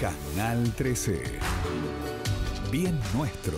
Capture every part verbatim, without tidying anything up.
Canal trece. Bien nuestro.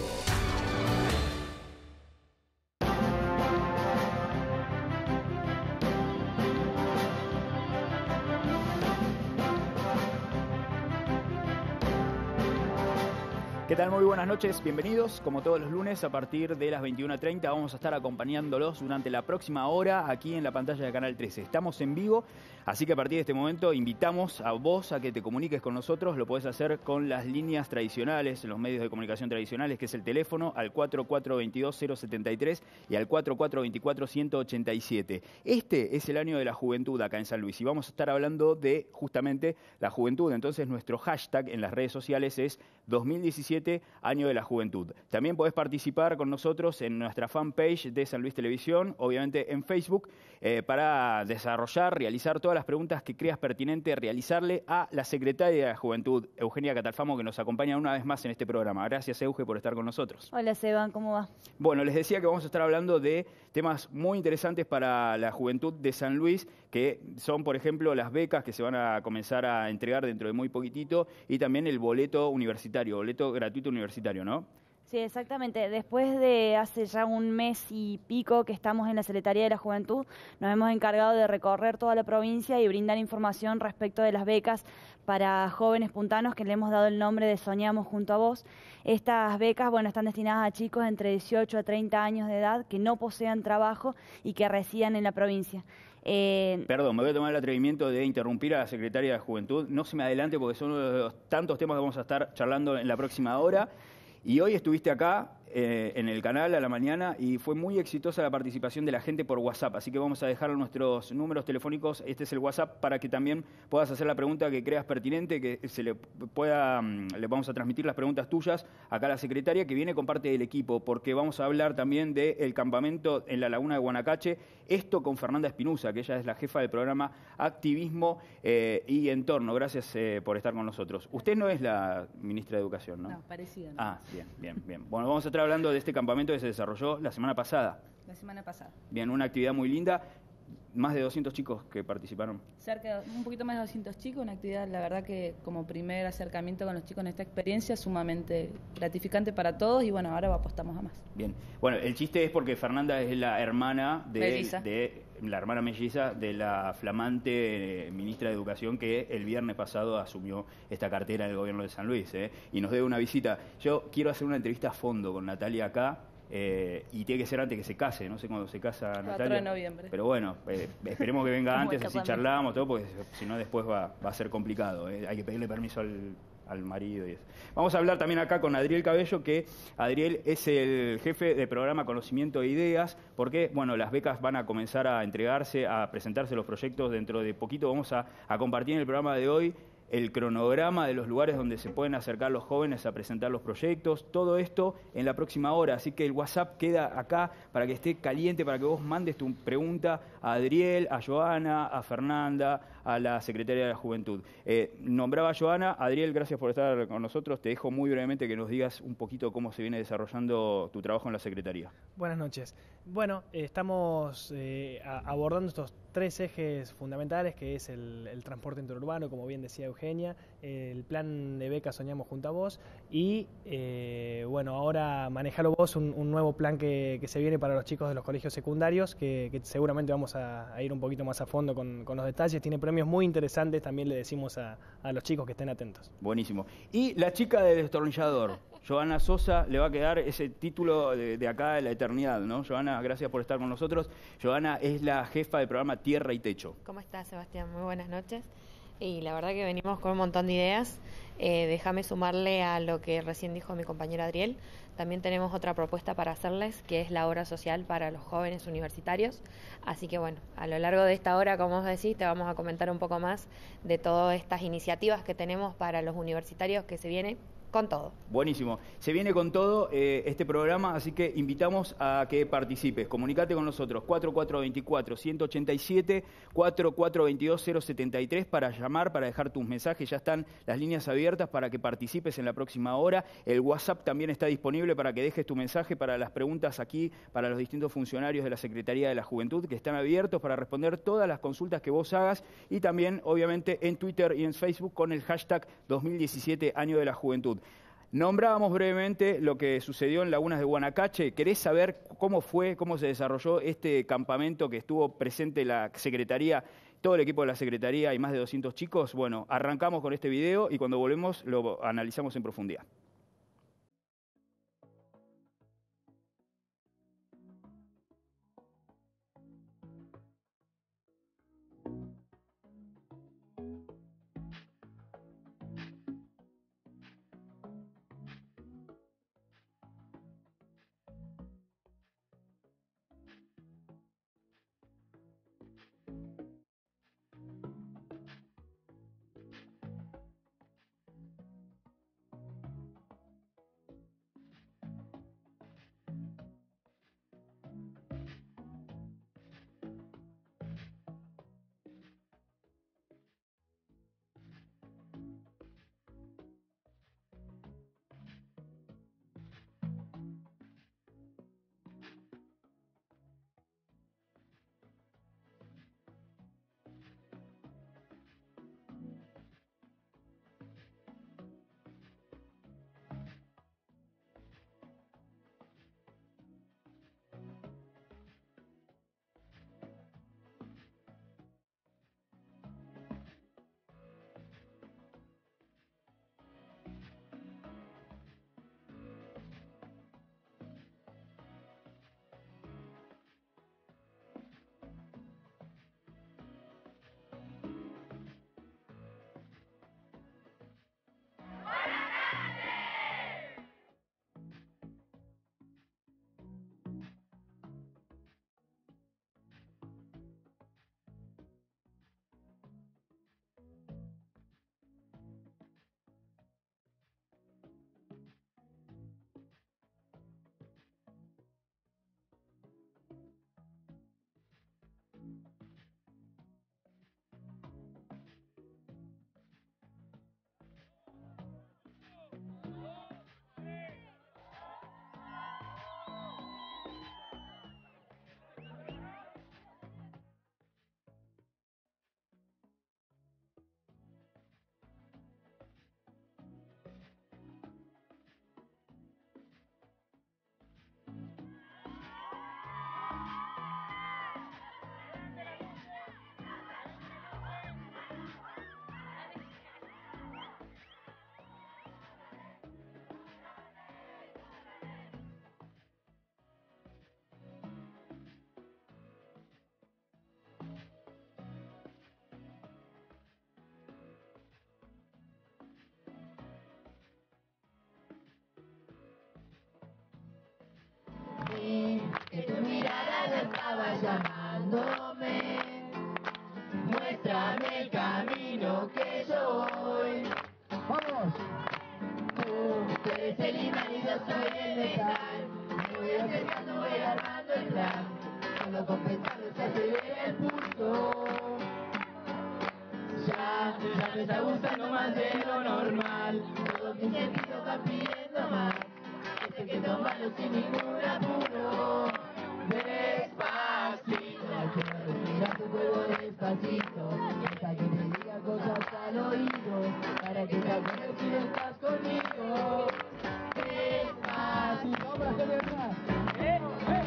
¿Qué tal? Muy buenas noches, bienvenidos. Como todos los lunes, a partir de las veintiuna treinta vamos a estar acompañándolos durante la próxima hora aquí en la pantalla de Canal trece. Estamos en vivo, así que a partir de este momento invitamos a vos a que te comuniques con nosotros. Lo podés hacer con las líneas tradicionales, los medios de comunicación tradicionales, que es el teléfono al cuatro cuatro dos dos cero siete tres y al cuatro cuatro dos cuatro uno cero ocho siete. Este es el año de la juventud acá en San Luis y vamos a estar hablando de justamente la juventud. Entonces nuestro hashtag en las redes sociales es dos mil diecisiete Año de la Juventud. También podés participar con nosotros en nuestra fanpage de San Luis Televisión, obviamente en Facebook, eh, para desarrollar, realizar todas las preguntas que creas pertinente realizarle a la Secretaria de la Juventud, Eugenia Catalfamo, que nos acompaña una vez más en este programa. Gracias, Euge, por estar con nosotros. Hola, Seban, ¿cómo va? Bueno, les decía que vamos a estar hablando de temas muy interesantes para la juventud de San Luis, que son, por ejemplo, las becas que se van a comenzar a entregar dentro de muy poquitito y también el boleto universitario, boleto gratuito universitario, ¿no? Sí, exactamente. Después de hace ya un mes y pico que estamos en la Secretaría de la Juventud, nos hemos encargado de recorrer toda la provincia y brindar información respecto de las becas para jóvenes puntanos, que le hemos dado el nombre de Soñamos junto a vos. Estas becas, bueno, están destinadas a chicos entre dieciocho a treinta años de edad que no posean trabajo y que residan en la provincia. Eh... Perdón, me voy a tomar el atrevimiento de interrumpir a la Secretaria de Juventud. No se me adelante porque son uno de los tantos temas que vamos a estar charlando en la próxima hora. Y hoy estuviste acá eh, en el canal a la mañana y fue muy exitosa la participación de la gente por WhatsApp. Así que vamos a dejar nuestros números telefónicos. Este es el WhatsApp para que también puedas hacer la pregunta que creas pertinente, que se le pueda, le vamos a transmitir las preguntas tuyas acá a la secretaria, que viene con parte del equipo, porque vamos a hablar también del campamento en la Laguna de Guanacache. Esto con Fernanda Espinosa, que ella es la jefa del programa Activismo eh, y Entorno. Gracias eh, por estar con nosotros. Usted no es la ministra de Educación, ¿no? No, parecida. ¿No? Ah, bien, bien, bien. Bueno, vamos a estar hablando de este campamento que se desarrolló la semana pasada. La semana pasada. Bien, una actividad muy linda. Más de doscientos chicos que participaron. Cerca de un poquito más de doscientos chicos, una actividad, la verdad que como primer acercamiento con los chicos en esta experiencia, sumamente gratificante para todos y bueno, ahora apostamos a más. Bien, bueno, el chiste es porque Fernanda es la hermana de, melliza. de la hermana melliza de la flamante eh, ministra de Educación que el viernes pasado asumió esta cartera del gobierno de San Luis eh, y nos debe una visita. Yo quiero hacer una entrevista a fondo con Natalia acá. Eh, y tiene que ser antes que se case, no sé cuándo se casa Natalia. cuatro de noviembre. Pero bueno, eh, esperemos que venga antes, así charlamos todo, porque si no después va, va a ser complicado. Eh. Hay que pedirle permiso al, al marido y eso. Vamos a hablar también acá con Adriel Cabello, que Adriel es el jefe de programa Conocimiento e Ideas, porque bueno, las becas van a comenzar a entregarse, a presentarse los proyectos dentro de poquito. Vamos a, a compartir en el programa de hoy el cronograma de los lugares donde se pueden acercar los jóvenes a presentar los proyectos, todo esto en la próxima hora, así que el WhatsApp queda acá para que esté caliente, para que vos mandes tu pregunta a Adriel, a Joana, a Fernanda, a la Secretaria de la Juventud. Eh, nombraba a Joana. Adriel, gracias por estar con nosotros. Te dejo muy brevemente que nos digas un poquito cómo se viene desarrollando tu trabajo en la Secretaría. Buenas noches. Bueno, eh, estamos eh, a, abordando estos tres ejes fundamentales, que es el, el transporte interurbano, como bien decía Eugenia, el plan de becas Soñamos junto a vos y, eh, bueno, ahora manejalo vos, un, un nuevo plan que, que se viene para los chicos de los colegios secundarios, que, que seguramente vamos a, a ir un poquito más a fondo con, con los detalles. Tiene premios muy interesantes, también le decimos a, a los chicos que estén atentos. Buenísimo. Y la chica del destornillador, Joana Sosa, le va a quedar ese título de, de acá de la eternidad, ¿no? Joana, gracias por estar con nosotros. Joana es la jefa del programa Tierra y Techo. ¿Cómo estás, Sebastián? Muy buenas noches. Y la verdad que venimos con un montón de ideas. Eh, déjame sumarle a lo que recién dijo mi compañero Adriel. También tenemos otra propuesta para hacerles, que es la obra social para los jóvenes universitarios. Así que bueno, a lo largo de esta hora, como vos decís, te vamos a comentar un poco más de todas estas iniciativas que tenemos para los universitarios que se vienen con todo. Buenísimo. Se viene con todo eh, este programa, así que invitamos a que participes. Comunicate con nosotros, cuatro cuatro dos cuatro, uno ocho siete, cuatro cuatro dos dos, cero siete tres para llamar, para dejar tus mensajes. Ya están las líneas abiertas para que participes en la próxima hora. El WhatsApp también está disponible para que dejes tu mensaje para las preguntas aquí, para los distintos funcionarios de la Secretaría de la Juventud, que están abiertos para responder todas las consultas que vos hagas. Y también, obviamente, en Twitter y en Facebook con el hashtag dos mil diecisiete, Año de la Juventud. Nombrábamos brevemente lo que sucedió en Lagunas de Guanacache. ¿Querés saber cómo fue, cómo se desarrolló este campamento que estuvo presente la Secretaría, todo el equipo de la Secretaría y más de doscientos chicos? Bueno, arrancamos con este video y cuando volvemos lo analizamos en profundidad. Que tu mirada ya estaba llamándome, muéstrame el camino que yo voy. ¡Vamos! Tú eres el imán y yo soy el metal. Me voy acercando, voy armando el plan. Solo con pensarlo se acelera el pulso. Ya, ya me está gustando más de lo normal. Todos mis sentidos van pidiendo más. Este que tomarlo sin ningún apuro. Despacito, quiero respirar tu cuerpo despacito. Deja que te diga cosas al oído, para que te acuerdes si no estás conmigo. Despacito, brazo de atrás. ¡Eh, eh!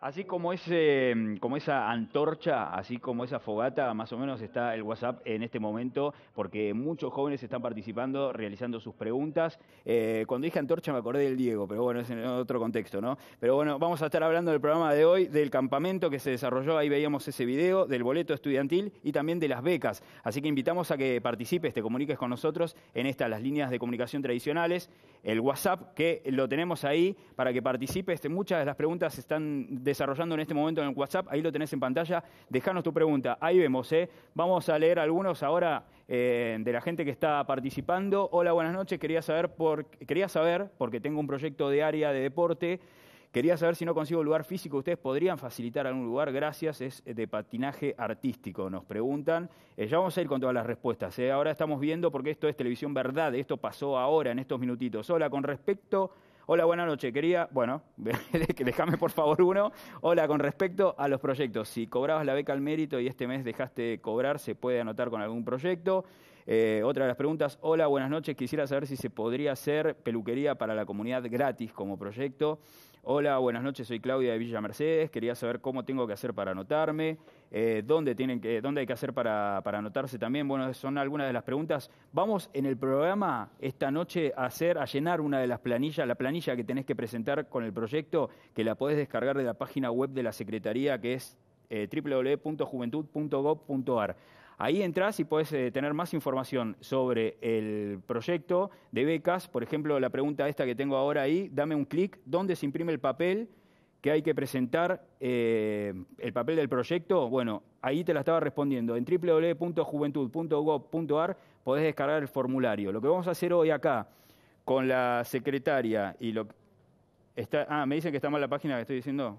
Así como, ese, como esa antorcha, así como esa fogata, más o menos está el WhatsApp en este momento, porque muchos jóvenes están participando, realizando sus preguntas. Eh, cuando dije antorcha me acordé del Diego, pero bueno, es en otro contexto, ¿no? Pero bueno, vamos a estar hablando del programa de hoy, del campamento que se desarrolló, ahí veíamos ese video, del boleto estudiantil y también de las becas. Así que invitamos a que participes, te comuniques con nosotros en estas, las líneas de comunicación tradicionales, el WhatsApp, que lo tenemos ahí para que participes. Muchas de las preguntas están desarrollando en este momento en el WhatsApp, ahí lo tenés en pantalla, dejanos tu pregunta, ahí vemos, ¿eh? Vamos a leer algunos ahora eh, de la gente que está participando. Hola, buenas noches, quería saber, por, quería saber, porque tengo un proyecto de área de deporte, quería saber si no consigo lugar físico, ¿ustedes podrían facilitar algún lugar? Gracias, es de patinaje artístico, nos preguntan. Eh, ya vamos a ir con todas las respuestas, ¿eh? Ahora estamos viendo, porque esto es Televisión Verdad, esto pasó ahora, en estos minutitos. Hola, con respecto... Hola, buenas noches. Quería, bueno, déjame por favor uno. Hola, con respecto a los proyectos. Si cobrabas la beca al mérito y este mes dejaste de cobrar, ¿se puede anotar con algún proyecto? Eh, otra de las preguntas. Hola, buenas noches. Quisiera saber si se podría hacer peluquería para la comunidad gratis como proyecto. Hola, buenas noches. Soy Claudia de Villa Mercedes. Quería saber cómo tengo que hacer para anotarme. Eh, ¿dónde, tienen que, ¿Dónde hay que hacer para, para anotarse también? Bueno, son algunas de las preguntas. Vamos en el programa esta noche a hacer, a llenar una de las planillas, la planilla que tenés que presentar con el proyecto, que la podés descargar de la página web de la Secretaría, que es eh, doble u doble u doble u punto juventud punto gob punto ar. Ahí entras y puedes eh, tener más información sobre el proyecto de becas. Por ejemplo, la pregunta esta que tengo ahora ahí, dame un clic, ¿dónde se imprime el papel que hay que presentar, eh, el papel del proyecto? Bueno, ahí te la estaba respondiendo. En doble u doble u doble u punto juventud punto gob punto ar podés descargar el formulario. Lo que vamos a hacer hoy acá con la secretaria y lo está, ah, me dicen que está mal la página que estoy diciendo.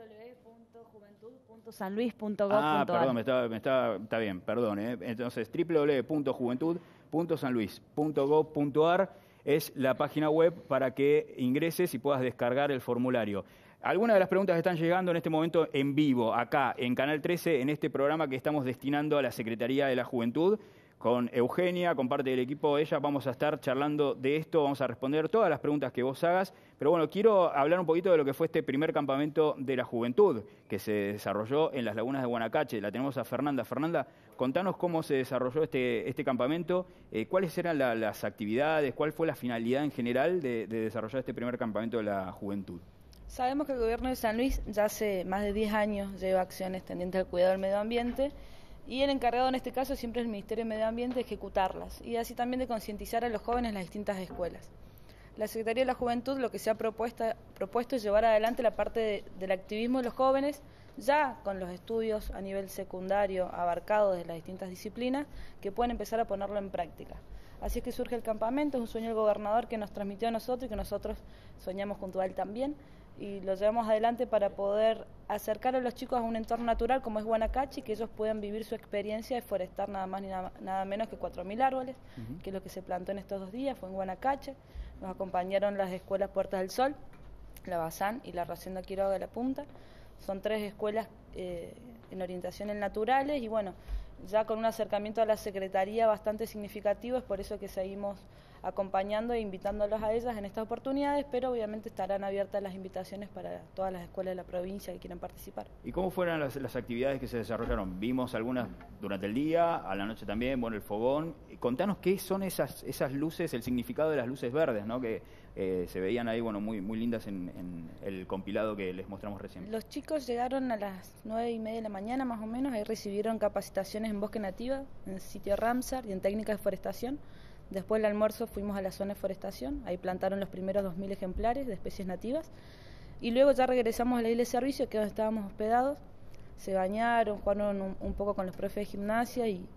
san luis punto gob punto ar. Ah, perdón, me está, me está, está bien, perdón. ¿eh? Entonces, doble u doble u doble u punto juventud punto san luis punto gob punto ar es la página web para que ingreses y puedas descargar el formulario. Algunas de las preguntas que están llegando en este momento en vivo, acá en Canal trece, en este programa que estamos destinando a la Secretaría de la Juventud, con Eugenia, con parte del equipo de ella, vamos a estar charlando de esto, vamos a responder todas las preguntas que vos hagas, pero bueno, quiero hablar un poquito de lo que fue este primer campamento de la juventud que se desarrolló en las lagunas de Guanacache. La tenemos a Fernanda. Fernanda, contanos cómo se desarrolló este, este campamento, eh, cuáles eran la, las actividades, cuál fue la finalidad en general de, de desarrollar este primer campamento de la juventud. Sabemos que el gobierno de San Luis ya hace más de diez años lleva acciones tendientes al cuidado del medio ambiente, y el encargado en este caso siempre es el Ministerio de Medio Ambiente de ejecutarlas y así también de concientizar a los jóvenes en las distintas escuelas. La Secretaría de la Juventud lo que se ha propuesto, propuesto es llevar adelante la parte de, del activismo de los jóvenes, ya con los estudios a nivel secundario abarcados de las distintas disciplinas, que pueden empezar a ponerlo en práctica. Así es que surge el campamento, es un sueño del gobernador que nos transmitió a nosotros y que nosotros soñamos junto a él también, y lo llevamos adelante para poder acercar a los chicos a un entorno natural como es Guanacache, y que ellos puedan vivir su experiencia de forestar nada más ni nada, nada menos que cuatro mil árboles, uh-huh. que es lo que se plantó en estos dos días, fue en Guanacache. Nos acompañaron las escuelas Puertas del Sol, la Bazán y la Rosenda Quiroga de la Punta. Son tres escuelas eh, en orientación en naturales y bueno, ya con un acercamiento a la Secretaría bastante significativo, es por eso que seguimos acompañando e invitándolos a ellas en estas oportunidades, pero obviamente estarán abiertas las invitaciones para todas las escuelas de la provincia que quieran participar. ¿Y cómo fueron las, las actividades que se desarrollaron? Vimos algunas durante el día, a la noche también, bueno, el fogón. Contanos qué son esas esas luces, el significado de las luces verdes, ¿no? Que eh, se veían ahí, bueno, muy muy lindas en, en el compilado que les mostramos recién. Los chicos llegaron a las nueve y media de la mañana más o menos, ahí recibieron capacitaciones en bosque nativa, en el sitio Ramsar y en técnicas de forestación. Después del almuerzo fuimos a la zona de forestación, ahí plantaron los primeros dos mil ejemplares de especies nativas y luego ya regresamos a la isla de servicio, que es donde estábamos hospedados. Se bañaron, jugaron un, un poco con los profes de gimnasia y,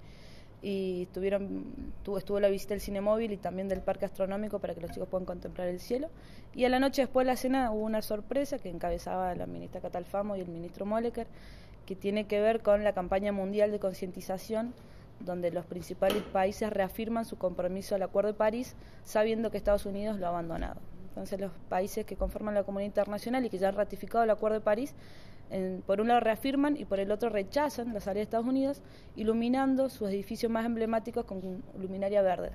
y tuvieron, tuvo, estuvo la visita del cine móvil y también del parque astronómico para que los chicos puedan contemplar el cielo. Y a la noche después de la cena hubo una sorpresa que encabezaba la ministra Catalfamo y el ministro Moleker, que tiene que ver con la campaña mundial de concientización, donde los principales países reafirman su compromiso al Acuerdo de París, sabiendo que Estados Unidos lo ha abandonado. Entonces los países que conforman la comunidad internacional y que ya han ratificado el Acuerdo de París, en, por un lado reafirman y por el otro rechazan la salida de Estados Unidos, iluminando sus edificios más emblemáticos con luminaria verde.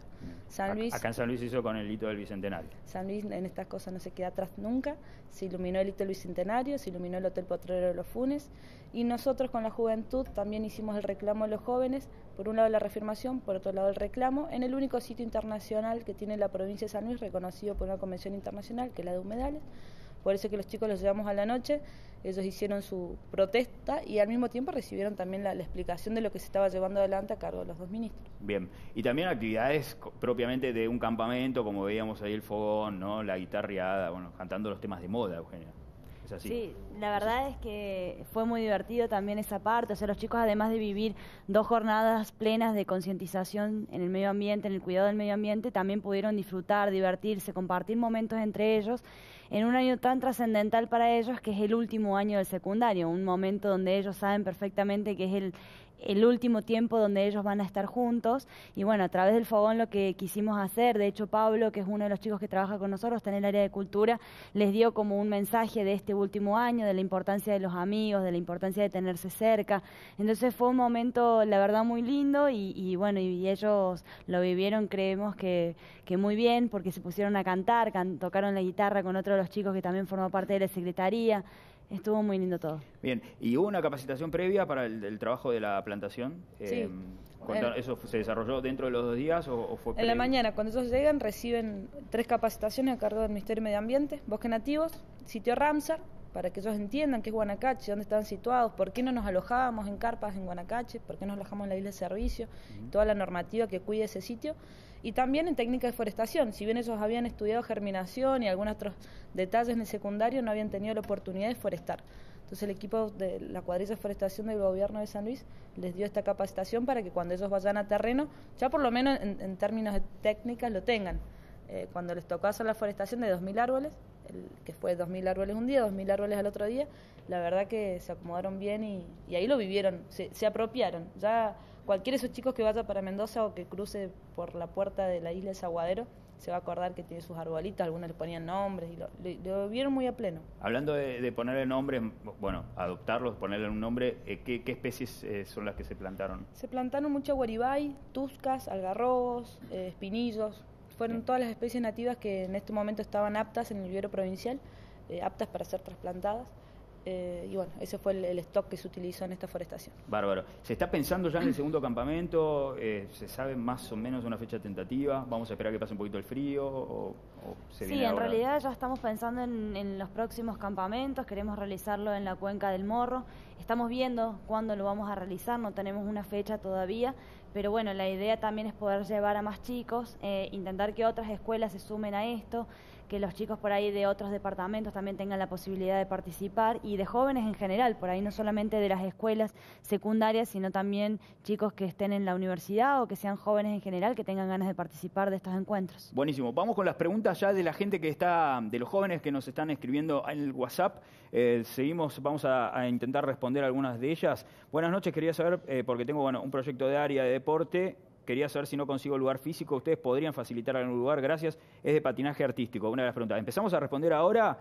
San Luis, acá en San Luis se hizo con el hito del Bicentenario. San Luis en estas cosas no se queda atrás nunca. Se iluminó el hito del Bicentenario, se iluminó el Hotel Potrero de los Funes, y nosotros con la juventud también hicimos el reclamo de los jóvenes, por un lado la reafirmación, por otro lado el reclamo, en el único sitio internacional que tiene la provincia de San Luis, reconocido por una convención internacional, que es la de Humedales. Por eso que los chicos los llevamos a la noche, ellos hicieron su protesta y al mismo tiempo recibieron también la, la explicación de lo que se estaba llevando adelante a cargo de los dos ministros. Bien, y también actividades propiamente de un campamento, como veíamos ahí el fogón, ¿no? La guitarreada, bueno, cantando los temas de moda, Eugenia. ¿Es así? Sí, la verdad es que fue muy divertido también esa parte, o sea, los chicos además de vivir dos jornadas plenas de concientización en el medio ambiente, en el cuidado del medio ambiente, también pudieron disfrutar, divertirse, compartir momentos entre ellos, en un año tan trascendental para ellos que es el último año del secundario, un momento donde ellos saben perfectamente que es el el último tiempo donde ellos van a estar juntos, y bueno, a través del fogón lo que quisimos hacer, de hecho Pablo, que es uno de los chicos que trabaja con nosotros, está en el área de cultura, les dio como un mensaje de este último año, de la importancia de los amigos, de la importancia de tenerse cerca, entonces fue un momento, la verdad, muy lindo, y, y bueno, y ellos lo vivieron, creemos que, que muy bien, porque se pusieron a cantar, can, tocaron la guitarra con otro de los chicos que también formó parte de la secretaría. Estuvo muy lindo todo. Bien, ¿y hubo una capacitación previa para el, el trabajo de la plantación? Sí. Eh, cuenta, ¿Eso se desarrolló dentro de los dos días o, o fue previo? En la mañana, cuando ellos llegan, reciben tres capacitaciones a cargo del Ministerio de Medio Ambiente, Bosques Nativos, sitio Ramsar, para que ellos entiendan qué es Guanacache, dónde están situados, por qué no nos alojábamos en carpas en Guanacache, por qué nos alojamos en la isla de servicio, uh-huh. Toda la normativa que cuide ese sitio. Y también en técnica de forestación, si bien ellos habían estudiado germinación y algunos otros detalles en el secundario, no habían tenido la oportunidad de forestar. Entonces el equipo de la cuadrilla de forestación del gobierno de San Luis les dio esta capacitación para que cuando ellos vayan a terreno, ya por lo menos en, en términos de técnicas lo tengan. Eh, cuando les tocó hacer la forestación de dos mil árboles, el, que fue dos mil árboles un día, dos mil árboles al otro día, la verdad que se acomodaron bien y, y ahí lo vivieron, se, se apropiaron. Ya cualquiera de esos chicos que vaya para Mendoza o que cruce por la puerta de la isla de Saguadero se va a acordar que tiene sus arbolitos, algunos le ponían nombres y lo, lo, lo vieron muy a pleno. Hablando de, de ponerle nombres, bueno, adoptarlos, ponerle un nombre, eh, ¿qué, ¿qué especies eh, son las que se plantaron? Se plantaron mucho guaribay, tuscas, algarrobos, eh, espinillos, fueron Bien. Todas las especies nativas que en este momento estaban aptas en el vivero provincial, eh, aptas para ser trasplantadas. Eh, y bueno, ese fue el, el stock que se utilizó en esta forestación. Bárbaro. ¿Se está pensando ya en el segundo campamento? Eh, ¿Se sabe más o menos una fecha tentativa? ¿Vamos a esperar que pase un poquito el frío? ¿O, o se viene sí, ahora? En realidad ya estamos pensando en, en los próximos campamentos, queremos realizarlo en la cuenca del Morro. Estamos viendo cuándo lo vamos a realizar, no tenemos una fecha todavía, pero bueno, la idea también es poder llevar a más chicos, eh, intentar que otras escuelas se sumen a esto, que los chicos por ahí de otros departamentos también tengan la posibilidad de participar, y de jóvenes en general, por ahí no solamente de las escuelas secundarias, sino también chicos que estén en la universidad o que sean jóvenes en general que tengan ganas de participar de estos encuentros. Buenísimo, vamos con las preguntas ya de la gente que está, de los jóvenes que nos están escribiendo en el WhatsApp. Eh, seguimos, vamos a, a intentar responder algunas de ellas. Buenas noches, quería saber, eh, porque tengo bueno, un proyecto de área de deporte. Quería saber si no consigo lugar físico, ¿ustedes podrían facilitar algún lugar? Gracias. Es de patinaje artístico, una de las preguntas. ¿Empezamos a responder ahora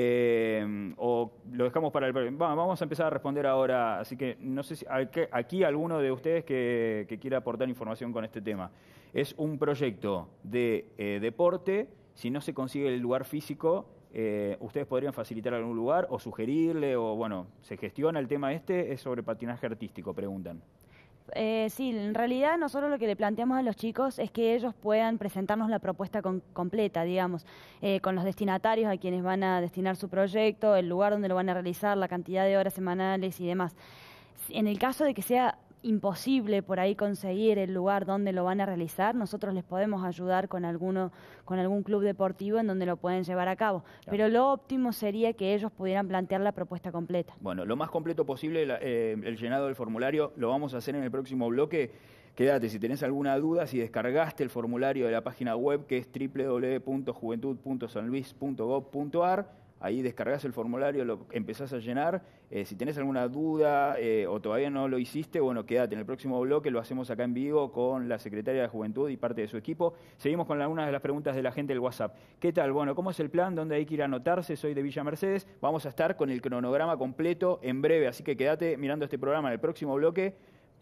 eh, o lo dejamos para el... Vamos a empezar a responder ahora, así que no sé si aquí alguno de ustedes que, que quiera aportar información con este tema. Es un proyecto de eh, deporte, si no se consigue el lugar físico, eh, ¿ustedes podrían facilitar algún lugar o sugerirle o, bueno, se gestiona el tema este? Es sobre patinaje artístico, preguntan. Eh, sí, en realidad nosotros lo que le planteamos a los chicos es que ellos puedan presentarnos la propuesta con, completa, digamos, eh, con los destinatarios a quienes van a destinar su proyecto, el lugar donde lo van a realizar, la cantidad de horas semanales y demás. En el caso de que sea imposible por ahí conseguir el lugar donde lo van a realizar, nosotros les podemos ayudar con alguno, con algún club deportivo en donde lo pueden llevar a cabo. Claro. Pero lo óptimo sería que ellos pudieran plantear la propuesta completa. Bueno, lo más completo posible, la, eh, el llenado del formulario lo vamos a hacer en el próximo bloque. Quédate, si tenés alguna duda, si descargaste el formulario de la página web que es doble u doble u doble u punto juventud punto san luis punto gob punto ar, ahí descargas el formulario, lo empezás a llenar. Eh, si tenés alguna duda eh, o todavía no lo hiciste, bueno, quédate. En el próximo bloque lo hacemos acá en vivo con la Secretaria de Juventud y parte de su equipo. Seguimos con algunas de las preguntas de la gente del WhatsApp. ¿Qué tal? Bueno, ¿cómo es el plan? ¿Dónde hay que ir a anotarse? Soy de Villa Mercedes. Vamos a estar con el cronograma completo en breve, así que quédate mirando este programa en el próximo bloque.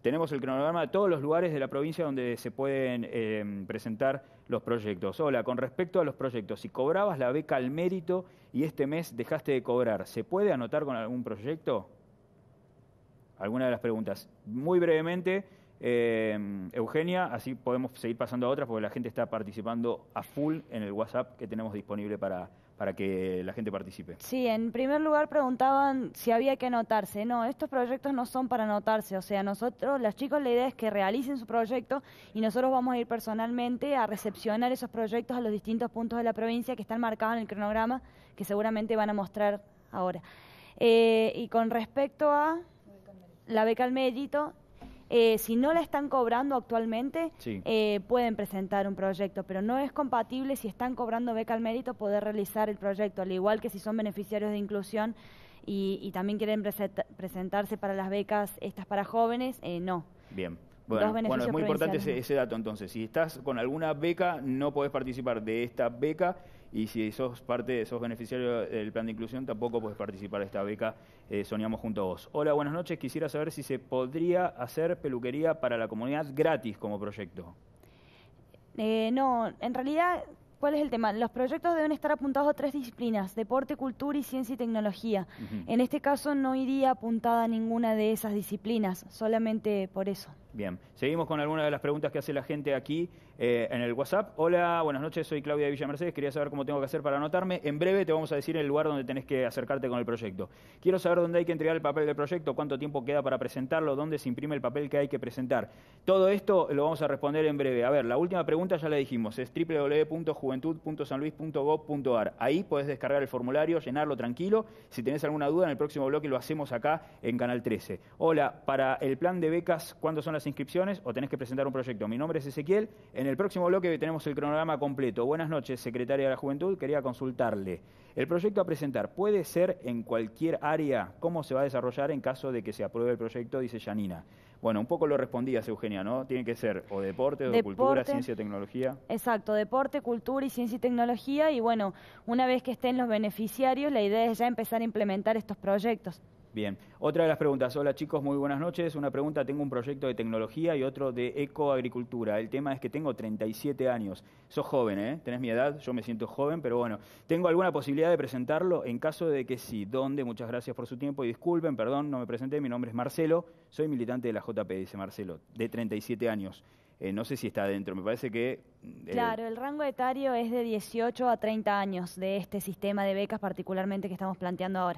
tenemos el cronograma de todos los lugares de la provincia donde se pueden eh, presentar los proyectos. Hola, con respecto a los proyectos, si cobrabas la beca al mérito y este mes dejaste de cobrar, ¿se puede anotar con algún proyecto? Alguna de las preguntas. Muy brevemente, eh, Eugenia, así podemos seguir pasando a otras porque la gente está participando a full en el WhatsApp que tenemos disponible para... para que la gente participe. Sí, en primer lugar preguntaban si había que anotarse. No, estos proyectos no son para anotarse. O sea, nosotros, los chicos, la idea es que realicen su proyecto y nosotros vamos a ir personalmente a recepcionar esos proyectos a los distintos puntos de la provincia que están marcados en el cronograma, que seguramente van a mostrar ahora. Eh, y con respecto a la beca al mérito, Eh, si no la están cobrando actualmente, sí. eh, pueden presentar un proyecto, pero no es compatible si están cobrando beca al mérito poder realizar el proyecto, al igual que si son beneficiarios de inclusión y, y también quieren presenta, presentarse para las becas estas para jóvenes, eh, no. Bien. Bueno, bueno, es muy importante ese, ese dato entonces. Si estás con alguna beca, no podés participar de esta beca y si sos parte, sos beneficiario del plan de inclusión, tampoco podés participar de esta beca. Eh, soñamos junto a vos. Hola, buenas noches. Quisiera saber si se podría hacer peluquería para la comunidad gratis como proyecto. Eh, no, en realidad... ¿Cuál es el tema? Los proyectos deben estar apuntados a tres disciplinas, deporte, cultura y ciencia y tecnología. Uh-huh. En este caso no iría apuntada a ninguna de esas disciplinas, solamente por eso. Bien, seguimos con algunas de las preguntas que hace la gente aquí eh, en el WhatsApp. Hola, buenas noches, soy Claudia de Villa Mercedes, quería saber cómo tengo que hacer para anotarme. En breve te vamos a decir el lugar donde tenés que acercarte con el proyecto. Quiero saber dónde hay que entregar el papel del proyecto, cuánto tiempo queda para presentarlo, dónde se imprime el papel que hay que presentar. Todo esto lo vamos a responder en breve. A ver, la última pregunta ya la dijimos, es doble u doble u doble u punto juventud punto san luis punto gob punto ar. Ahí podés descargar el formulario, llenarlo tranquilo. Si tenés alguna duda, en el próximo bloque lo hacemos acá en Canal trece. Hola, para el plan de becas, ¿cuándo son las inscripciones o tenés que presentar un proyecto? Mi nombre es Ezequiel. En el próximo bloque tenemos el cronograma completo. Buenas noches, secretaria de la Juventud. Quería consultarle. ¿El proyecto a presentar puede ser en cualquier área? ¿Cómo se va a desarrollar en caso de que se apruebe el proyecto? Dice Janina. Bueno, un poco lo respondías, Eugenia, ¿no? Tiene que ser o deporte, o deporte, cultura, ciencia, tecnología. Exacto, deporte, cultura y ciencia y tecnología. Y bueno, una vez que estén los beneficiarios, la idea es ya empezar a implementar estos proyectos. Bien, otra de las preguntas. Hola chicos, muy buenas noches. Una pregunta, tengo un proyecto de tecnología y otro de ecoagricultura. El tema es que tengo treinta y siete años. Sos joven, ¿eh? Tenés mi edad, yo me siento joven, pero bueno. ¿Tengo alguna posibilidad de presentarlo? En caso de que sí, ¿dónde? Muchas gracias por su tiempo y disculpen, perdón, no me presenté. Mi nombre es Marcelo, soy militante de la J P, dice Marcelo, de treinta y siete años. Eh, no sé si está adentro, me parece que... Eh... Claro, el rango etario es de dieciocho a treinta años de este sistema de becas particularmente que estamos planteando ahora.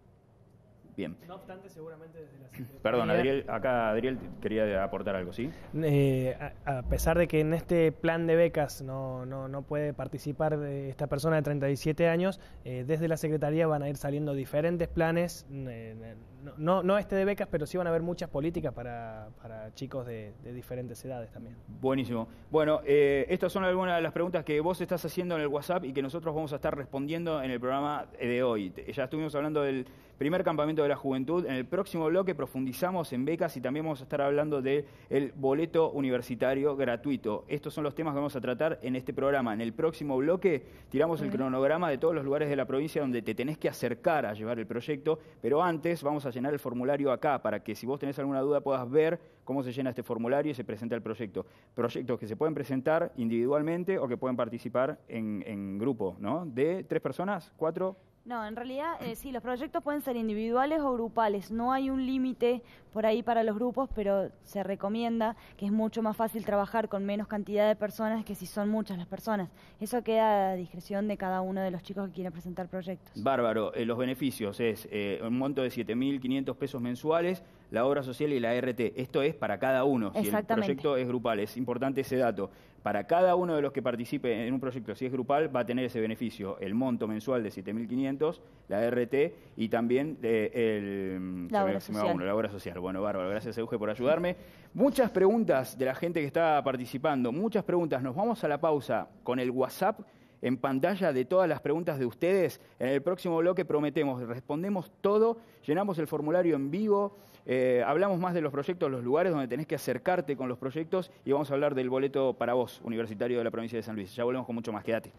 Bien. No obstante, seguramente desde la Secretaría... Perdón, Adriel, acá Adriel quería aportar algo, ¿sí? Eh, a, a pesar de que en este plan de becas no, no, no puede participar de esta persona de treinta y siete años, eh, desde la Secretaría van a ir saliendo diferentes planes, eh, no, no este de becas, pero sí van a haber muchas políticas para, para chicos de, de diferentes edades también. Buenísimo. Bueno, eh, estas son algunas de las preguntas que vos estás haciendo en el WhatsApp y que nosotros vamos a estar respondiendo en el programa de hoy. Ya estuvimos hablando del primer campamento de la juventud. En el próximo bloque profundizamos en becas y también vamos a estar hablando del boleto universitario gratuito. Estos son los temas que vamos a tratar en este programa. En el próximo bloque tiramos el cronograma de todos los lugares de la provincia donde te tenés que acercar a llevar el proyecto, pero antes vamos a llenar el formulario acá para que si vos tenés alguna duda puedas ver cómo se llena este formulario y se presenta el proyecto. Proyectos que se pueden presentar individualmente o que pueden participar en, en grupo, ¿no? ¿De tres personas? ¿Cuatro? No, en realidad eh, sí, los proyectos pueden ser individuales o grupales. No hay un límite por ahí para los grupos, pero se recomienda que es mucho más fácil trabajar con menos cantidad de personas que si son muchas las personas. Eso queda a discreción de cada uno de los chicos que quieren presentar proyectos. Bárbaro. Eh, los beneficios es eh, un monto de siete mil quinientos pesos mensuales, la obra social y la R T. Esto es para cada uno. Si el proyecto es grupal, es importante ese dato. Para cada uno de los que participe en un proyecto, si es grupal, va a tener ese beneficio, el monto mensual de siete mil quinientos, la R T y también eh, el, la, se obra me, social. Se me va uno, la obra social. Bueno, bárbaro, gracias Euge por ayudarme. Muchas preguntas de la gente que está participando, muchas preguntas. Nos vamos a la pausa con el WhatsApp en pantalla de todas las preguntas de ustedes. En el próximo bloque prometemos, respondemos todo, llenamos el formulario en vivo, eh, hablamos más de los proyectos, los lugares donde tenés que acercarte con los proyectos y vamos a hablar del boleto para vos, universitario de la provincia de San Luis. Ya volvemos con mucho más, quédate.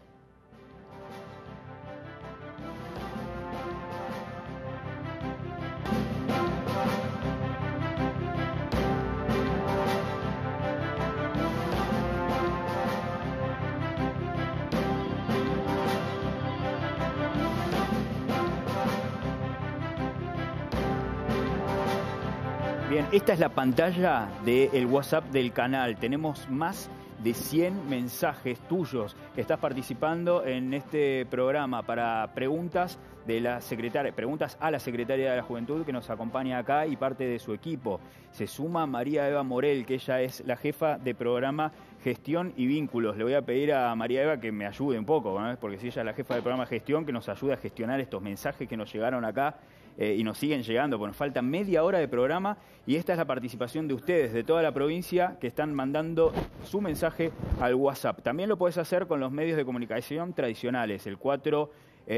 Bien, esta es la pantalla del WhatsApp del canal. Tenemos más de cien mensajes tuyos que estás participando en este programa para preguntas de la secretaria, preguntas a la secretaria de la Juventud que nos acompaña acá y parte de su equipo. Se suma María Eva Morel, que ella es la jefa de programa Gestión y Vínculos. Le voy a pedir a María Eva que me ayude un poco, ¿no? Porque si ella es la jefa de programa Gestión, que nos ayude a gestionar estos mensajes que nos llegaron acá eh, y nos siguen llegando, porque nos falta media hora de programa y esta es la participación de ustedes, de toda la provincia, que están mandando su mensaje al WhatsApp. También lo puedes hacer con los medios de comunicación tradicionales, el cuatro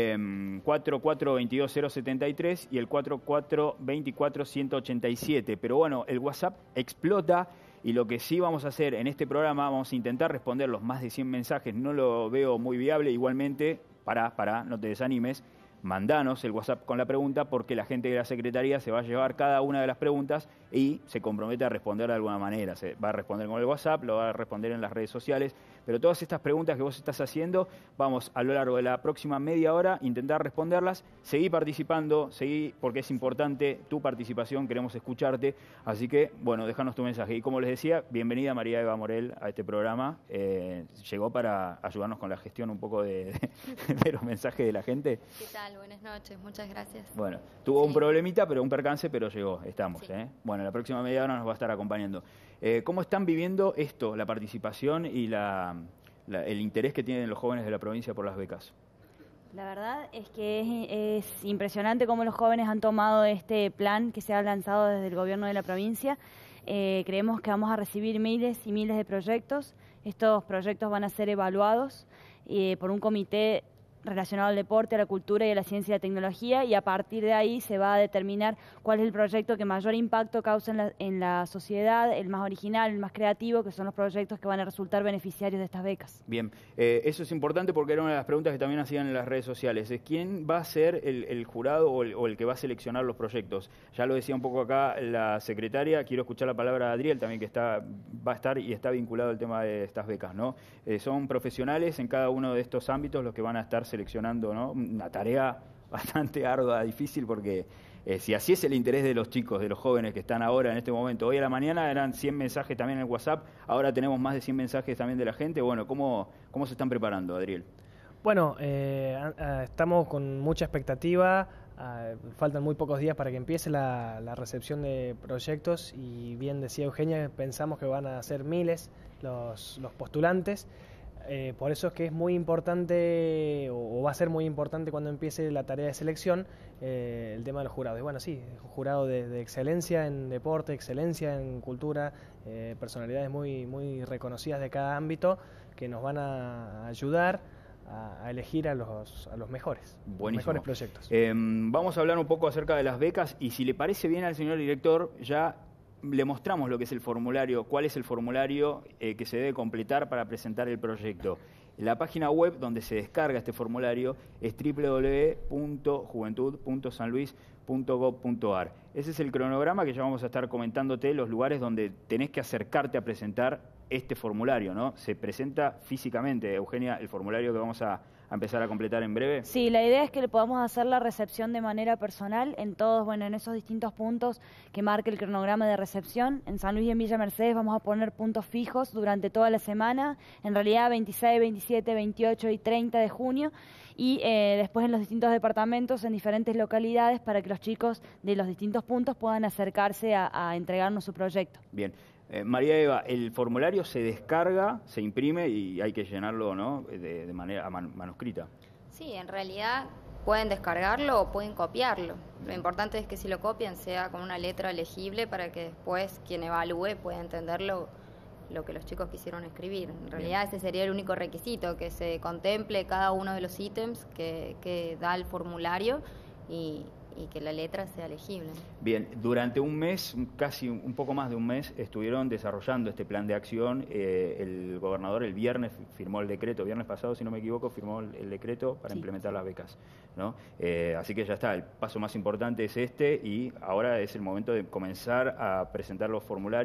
cuatro cuatro dos dos cero siete tres y el cuatro cuatro dos cuatro uno cero ocho siete. Pero bueno, el WhatsApp explota y lo que sí vamos a hacer en este programa, vamos a intentar responder los más de cien mensajes. No lo veo muy viable. Igualmente, pará, pará, no te desanimes. Mandanos el WhatsApp con la pregunta porque la gente de la Secretaría se va a llevar cada una de las preguntas y se compromete a responder de alguna manera. Se va a responder con el WhatsApp, lo va a responder en las redes sociales, pero todas estas preguntas que vos estás haciendo, vamos a lo largo de la próxima media hora intentar responderlas. Seguí participando, seguí porque es importante tu participación, queremos escucharte. Así que, bueno, déjanos tu mensaje. Y como les decía, bienvenida María Eva Morel a este programa. Eh, llegó para ayudarnos con la gestión un poco de, de, de los mensajes de la gente. ¿Qué tal? Buenas noches, muchas gracias. Bueno, tuvo sí. un problemita, pero un percance, pero llegó, estamos. Sí. ¿eh? Bueno, la próxima media hora nos va a estar acompañando. Eh, ¿Cómo están viviendo esto, la participación y la, la, el interés que tienen los jóvenes de la provincia por las becas? La verdad es que es, es impresionante cómo los jóvenes han tomado este plan que se ha lanzado desde el gobierno de la provincia. Eh, creemos que vamos a recibir miles y miles de proyectos. Estos proyectos van a ser evaluados eh, por un comité relacionado al deporte, a la cultura y a la ciencia y la tecnología, y a partir de ahí se va a determinar cuál es el proyecto que mayor impacto causa en la, en la sociedad, el más original, el más creativo, que son los proyectos que van a resultar beneficiarios de estas becas. Bien, eh, eso es importante porque era una de las preguntas que también hacían en las redes sociales. ¿Quién va a ser el, el jurado o el, o el que va a seleccionar los proyectos? Ya lo decía un poco acá la secretaria, quiero escuchar la palabra de Adriel también, que está, va a estar y está vinculado al tema de estas becas, ¿no? Eh, son profesionales en cada uno de estos ámbitos los que van a estar seleccionando, ¿no? Una tarea bastante ardua, difícil, porque eh, si así es el interés de los chicos, de los jóvenes que están ahora en este momento, hoy a la mañana eran cien mensajes también en el WhatsApp, ahora tenemos más de cien mensajes también de la gente. Bueno, ¿cómo, cómo se están preparando, Adriel? Bueno, eh, estamos con mucha expectativa. Uh, faltan muy pocos días para que empiece la, la recepción de proyectos y bien decía Eugenia, pensamos que van a ser miles los, los postulantes. Eh, por eso es que es muy importante, o, o va a ser muy importante cuando empiece la tarea de selección, eh, el tema de los jurados. Y bueno, sí, un jurado de, de excelencia en deporte, excelencia en cultura, eh, personalidades muy, muy reconocidas de cada ámbito que nos van a ayudar a, a elegir a los, a los mejores, los mejores proyectos. Eh, vamos a hablar un poco acerca de las becas y si le parece bien al señor director, ya le mostramos lo que es el formulario, cuál es el formulario eh, que se debe completar para presentar el proyecto. La página web donde se descarga este formulario es doble u doble u doble u punto juventud punto san luis punto gob punto ar. Ese es el cronograma que ya vamos a estar comentándote, los lugares donde tenés que acercarte a presentar este formulario, ¿no? Se presenta físicamente, Eugenia, el formulario que vamos a, a empezar a completar en breve. Sí, la idea es que le podamos hacer la recepción de manera personal en todos, bueno, en esos distintos puntos que marque el cronograma de recepción. En San Luis y en Villa Mercedes vamos a poner puntos fijos durante toda la semana, en realidad veintiséis, veintisiete, veintiocho y treinta de junio, y eh, después en los distintos departamentos, en diferentes localidades, para que los chicos de los distintos puntos puedan acercarse a, a entregarnos su proyecto. Bien. Eh, María Eva, el formulario se descarga, se imprime y hay que llenarlo, ¿no?, de, de manera man, manuscrita. Sí, en realidad pueden descargarlo o pueden copiarlo. Lo importante es que si lo copian sea con una letra legible para que después quien evalúe pueda entenderlo lo que los chicos quisieron escribir. En realidad Bien. Ese sería el único requisito, que se contemple cada uno de los ítems que, que da el formulario y, y que la letra sea legible. Bien, durante un mes, casi un poco más de un mes, estuvieron desarrollando este plan de acción. Eh, el gobernador el viernes firmó el decreto, viernes pasado, si no me equivoco, firmó el, el decreto para sí. implementar las becas, ¿no? Eh, así que ya está, el paso más importante es este y ahora es el momento de comenzar a presentar los formularios.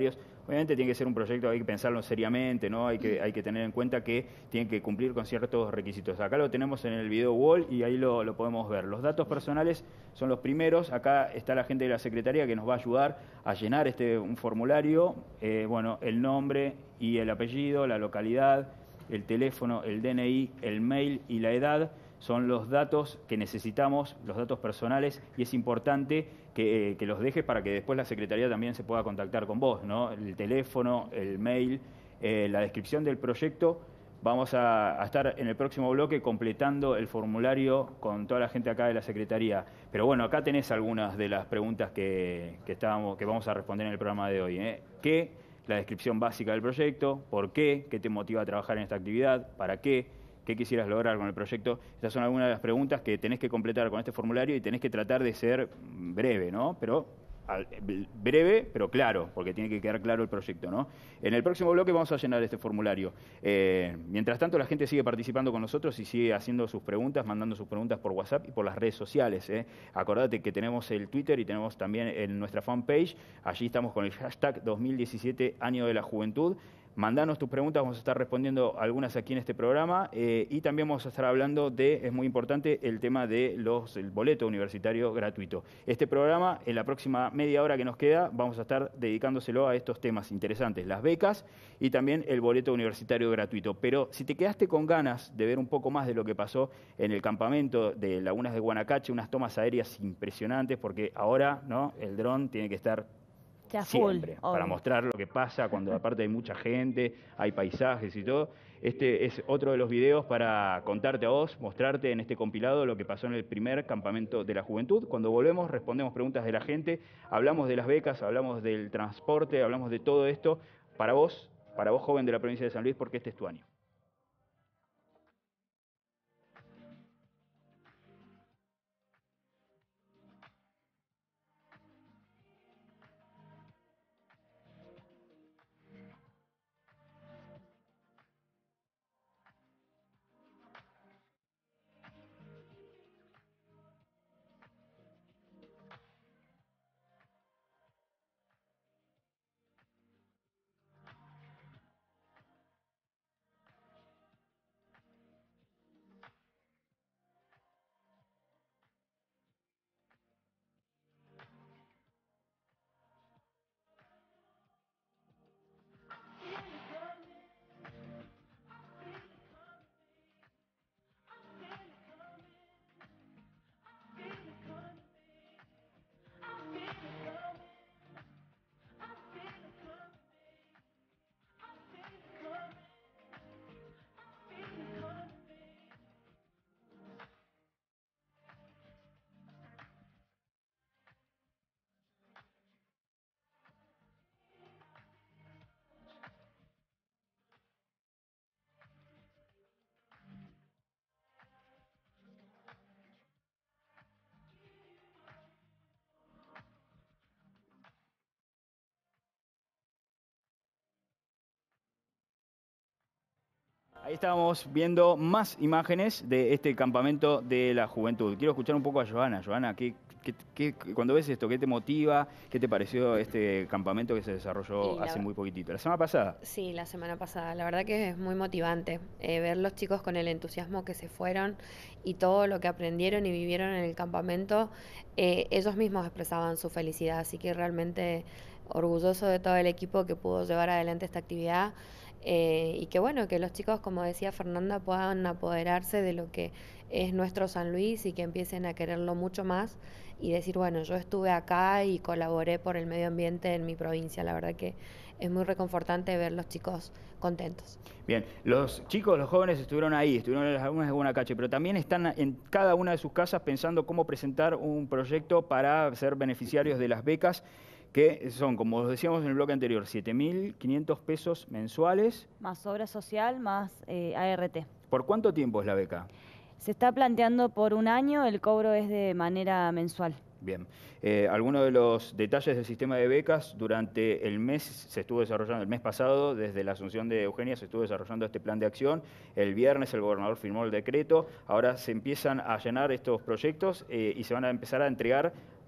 Obviamente tiene que ser un proyecto, hay que pensarlo seriamente, ¿no? Hay que, hay que tener en cuenta que tiene que cumplir con ciertos requisitos. Acá lo tenemos en el video wall y ahí lo, lo podemos ver. Los datos personales son los primeros. Acá está la gente de la Secretaría que nos va a ayudar a llenar este un formulario. Eh, bueno, el nombre y el apellido, la localidad, el teléfono, el D N I, el mail y la edad son los datos que necesitamos, los datos personales, y es importante que, eh, que los dejes para que después la Secretaría también se pueda contactar con vos, ¿no? El teléfono, el mail, eh, la descripción del proyecto. Vamos a, a estar en el próximo bloque completando el formulario con toda la gente acá de la Secretaría. Pero bueno, acá tenés algunas de las preguntas que, que, estábamos, que vamos a responder en el programa de hoy, ¿eh? ¿Qué? La descripción básica del proyecto, ¿por qué? ¿Qué te motiva a trabajar en esta actividad? ¿Para qué? ¿Qué quisieras lograr con el proyecto? Estas son algunas de las preguntas que tenés que completar con este formulario y tenés que tratar de ser breve, ¿no? Pero al, breve, pero claro, porque tiene que quedar claro el proyecto, ¿no? En el próximo bloque vamos a llenar este formulario. Eh, mientras tanto, la gente sigue participando con nosotros y sigue haciendo sus preguntas, mandando sus preguntas por WhatsApp y por las redes sociales, ¿eh? Acordate que tenemos el Twitter y tenemos también en nuestra fanpage. Allí estamos con el hashtag dos mil diecisiete, Año de la Juventud. Mandanos tus preguntas, vamos a estar respondiendo algunas aquí en este programa eh, y también vamos a estar hablando de, es muy importante, el tema de los el boleto universitario gratuito. Este programa, en la próxima media hora que nos queda, vamos a estar dedicándoselo a estos temas interesantes, las becas y también el boleto universitario gratuito. Pero si te quedaste con ganas de ver un poco más de lo que pasó en el campamento de Lagunas de Guanacache, unas tomas aéreas impresionantes, porque ahora, ¿no?, el dron tiene que estar siempre, full, para mostrar lo que pasa cuando aparte hay mucha gente, hay paisajes y todo. Este es otro de los videos para contarte a vos, mostrarte en este compilado lo que pasó en el primer campamento de la juventud. Cuando volvemos respondemos preguntas de la gente, hablamos de las becas, hablamos del transporte, hablamos de todo esto para vos, para vos joven de la provincia de San Luis, porque este es tu año. Ahí estábamos viendo más imágenes de este campamento de la juventud. Quiero escuchar un poco a Joana. Joana, ¿qué, qué, qué, cuando ves esto, qué te motiva? ¿Qué te pareció este campamento que se desarrolló hace muy poquitito? ¿La semana pasada? Sí, la semana pasada. La verdad que es muy motivante eh, ver los chicos con el entusiasmo que se fueron y todo lo que aprendieron y vivieron en el campamento. Eh, ellos mismos expresaban su felicidad, así que realmente orgulloso de todo el equipo que pudo llevar adelante esta actividad. Eh, y que bueno, que los chicos, como decía Fernanda, puedan apoderarse de lo que es nuestro San Luis y que empiecen a quererlo mucho más y decir, bueno, yo estuve acá y colaboré por el medio ambiente en mi provincia. La verdad que es muy reconfortante ver los chicos contentos. Bien, los chicos, los jóvenes estuvieron ahí, estuvieron en las Lagunas de Guanacache, pero también están en cada una de sus casas pensando cómo presentar un proyecto para ser beneficiarios de las becas, que son, como decíamos en el bloque anterior, siete mil quinientos pesos mensuales. Más obra social, más eh, A R T. ¿Por cuánto tiempo es la beca? Se está planteando por un año, el cobro es de manera mensual. Bien. Eh, algunos de los detalles del sistema de becas durante el mes se estuvo desarrollando, el mes pasado, desde la asunción de Eugenia se estuvo desarrollando este plan de acción. El viernes el gobernador firmó el decreto. Ahora se empiezan a llenar estos proyectos eh, y se van a empezar a entregar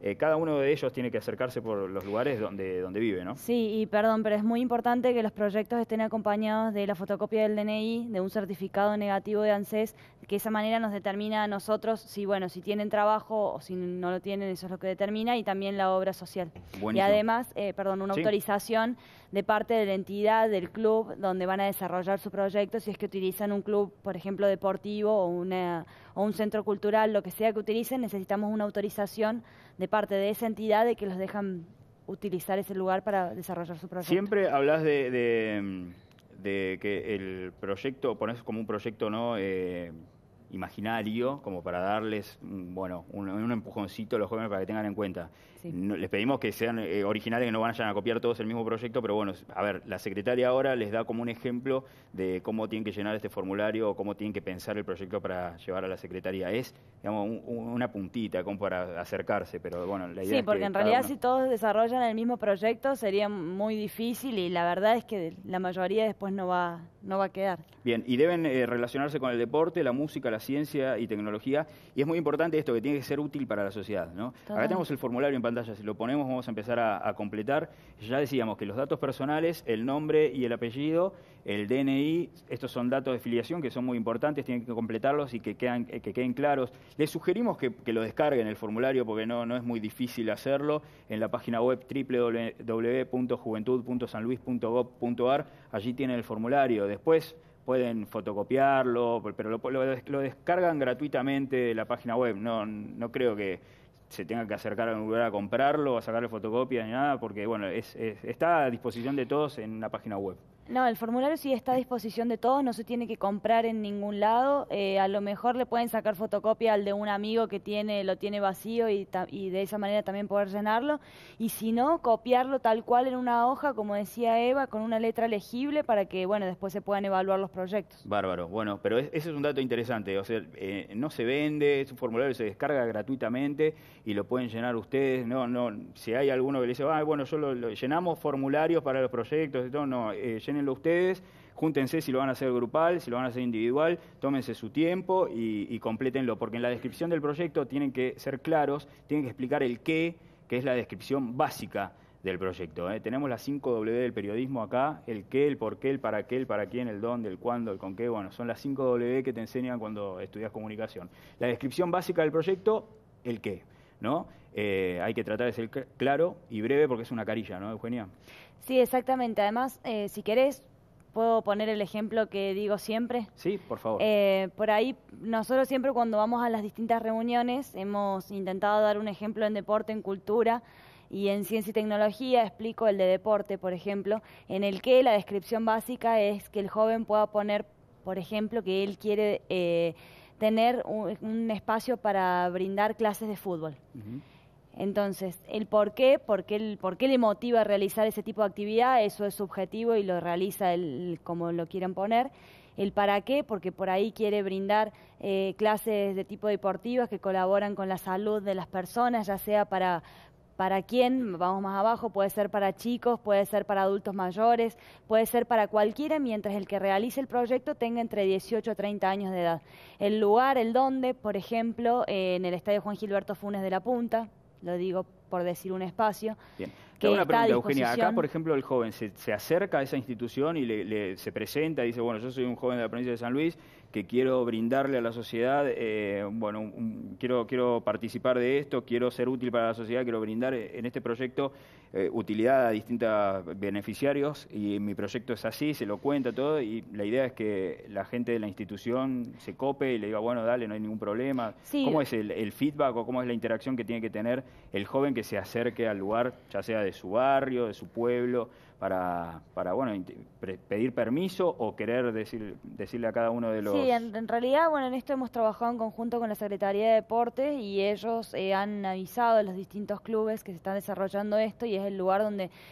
eh, cada uno de ellos tiene que acercarse por los lugares donde, donde vive, ¿no? Sí, y perdón, pero es muy importante que los proyectos estén acompañados de la fotocopia del D N I, de un certificado negativo de ANSES, que esa manera nos determina a nosotros si, bueno, si tienen trabajo o si no lo tienen, eso es lo que determina, y también la obra social. Buenísimo. Y además, eh, perdón, una Sí. autorización de parte de la entidad, del club, donde van a desarrollar su proyecto, si es que utilizan un club, por ejemplo, deportivo o, una, o un centro cultural, lo que sea que utilicen, necesitamos una autorización de parte de esa entidad de que los dejan utilizar ese lugar para desarrollar su proyecto. Siempre hablas de, de, de que el proyecto, pones como un proyecto, ¿no? Eh, imaginario, como para darles, bueno, un, un empujoncito a los jóvenes para que tengan en cuenta. Sí. No, les pedimos que sean eh, originales, que no vayan a copiar todos el mismo proyecto, pero bueno, a ver, la secretaria ahora les da como un ejemplo de cómo tienen que llenar este formulario o cómo tienen que pensar el proyecto para llevar a la secretaría. Es, digamos, un, un, una puntita como para acercarse, pero bueno, la idea Sí, es porque que en cada realidad uno... si todos desarrollan el mismo proyecto sería muy difícil y la verdad es que la mayoría después no va, no va a quedar. Bien, y deben eh, relacionarse con el deporte, la música, la ciencia y tecnología. Y es muy importante esto, que tiene que ser útil para la sociedad, ¿no? Total. Acá tenemos el formulario en pantalla, si lo ponemos vamos a empezar a, a completar. Ya decíamos que los datos personales, el nombre y el apellido, el D N I, estos son datos de filiación que son muy importantes, tienen que completarlos y que, quedan, que queden claros. Les sugerimos que, que lo descarguen el formulario porque no, no es muy difícil hacerlo. En la página web doble u doble u doble u punto juventud punto san luis punto gob punto ar, allí tienen el formulario. Después pueden fotocopiarlo, pero lo, lo, lo descargan gratuitamente de la página web. No, no creo que se tenga que acercar a un lugar a comprarlo, a sacarle fotocopias ni nada, porque bueno, es, es, está a disposición de todos en una página web. No, el formulario sí está a disposición de todos, no se tiene que comprar en ningún lado. Eh, a lo mejor le pueden sacar fotocopia al de un amigo que tiene lo tiene vacío y, y de esa manera también poder llenarlo. Y si no, copiarlo tal cual en una hoja, como decía Eva, con una letra legible para que bueno después se puedan evaluar los proyectos. Bárbaro. Bueno, pero es, ese es un dato interesante. O sea, eh, no se vende, es un formulario que se descarga gratuitamente y lo pueden llenar ustedes. No, no. Si hay alguno que le dice, ah, bueno, yo lo, lo llenamos formularios para los proyectos y todo, no, eh, llénenlo ustedes, júntense si lo van a hacer grupal, si lo van a hacer individual, tómense su tiempo y, y complétenlo, porque en la descripción del proyecto tienen que ser claros, tienen que explicar el qué, que es la descripción básica del proyecto. ¿eh? Tenemos las cinco W del periodismo acá, el qué, el por qué, el para qué, el para quién, el dónde, el cuándo, el con qué, bueno, son las cinco W que te enseñan cuando estudias comunicación. La descripción básica del proyecto, el qué, ¿no? Eh, hay que tratar de ser claro y breve porque es una carilla, ¿no, Eugenia? Sí, exactamente. Además, eh, si querés, puedo poner el ejemplo que digo siempre. Sí, por favor. Eh, por ahí, nosotros siempre cuando vamos a las distintas reuniones hemos intentado dar un ejemplo en deporte, en cultura y en ciencia y tecnología. Explico el de deporte, por ejemplo, en el que la descripción básica es que el joven pueda poner, por ejemplo, que él quiere eh, tener un, un espacio para brindar clases de fútbol. Uh-huh. Entonces, el por qué, por qué, el, por qué le motiva a realizar ese tipo de actividad, eso es subjetivo y lo realiza él como lo quieran poner. El para qué, porque por ahí quiere brindar eh, clases de tipo deportivas que colaboran con la salud de las personas, ya sea para, para quién, vamos más abajo, puede ser para chicos, puede ser para adultos mayores, puede ser para cualquiera, mientras el que realice el proyecto tenga entre dieciocho a treinta años de edad. El lugar, el dónde, por ejemplo, eh, en el Estadio Juan Gilberto Funes de la Punta, lo digo por decir un espacio. Bien. Que una está pregunta, a Eugenia. Acá, por ejemplo, el joven se, se acerca a esa institución y le, le, se presenta y dice, bueno, yo soy un joven de la provincia de San Luis que quiero brindarle a la sociedad, eh, bueno, un, quiero, quiero participar de esto, quiero ser útil para la sociedad, quiero brindar en este proyecto eh, utilidad a distintos beneficiarios y mi proyecto es así, se lo cuenta todo y la idea es que la gente de la institución se cope y le diga, bueno, dale, no hay ningún problema. Sí. ¿Cómo es el, el feedback o cómo es la interacción que tiene que tener el joven que se acerque al lugar, ya sea de su barrio, de su pueblo, para, para bueno, pedir permiso o querer decir, decirle a cada uno de los... Sí, en, en realidad, bueno, en esto hemos trabajado en conjunto con la Secretaría de Deportes y ellos eh, han avisado a los distintos clubes que se están desarrollando esto y es el lugar donde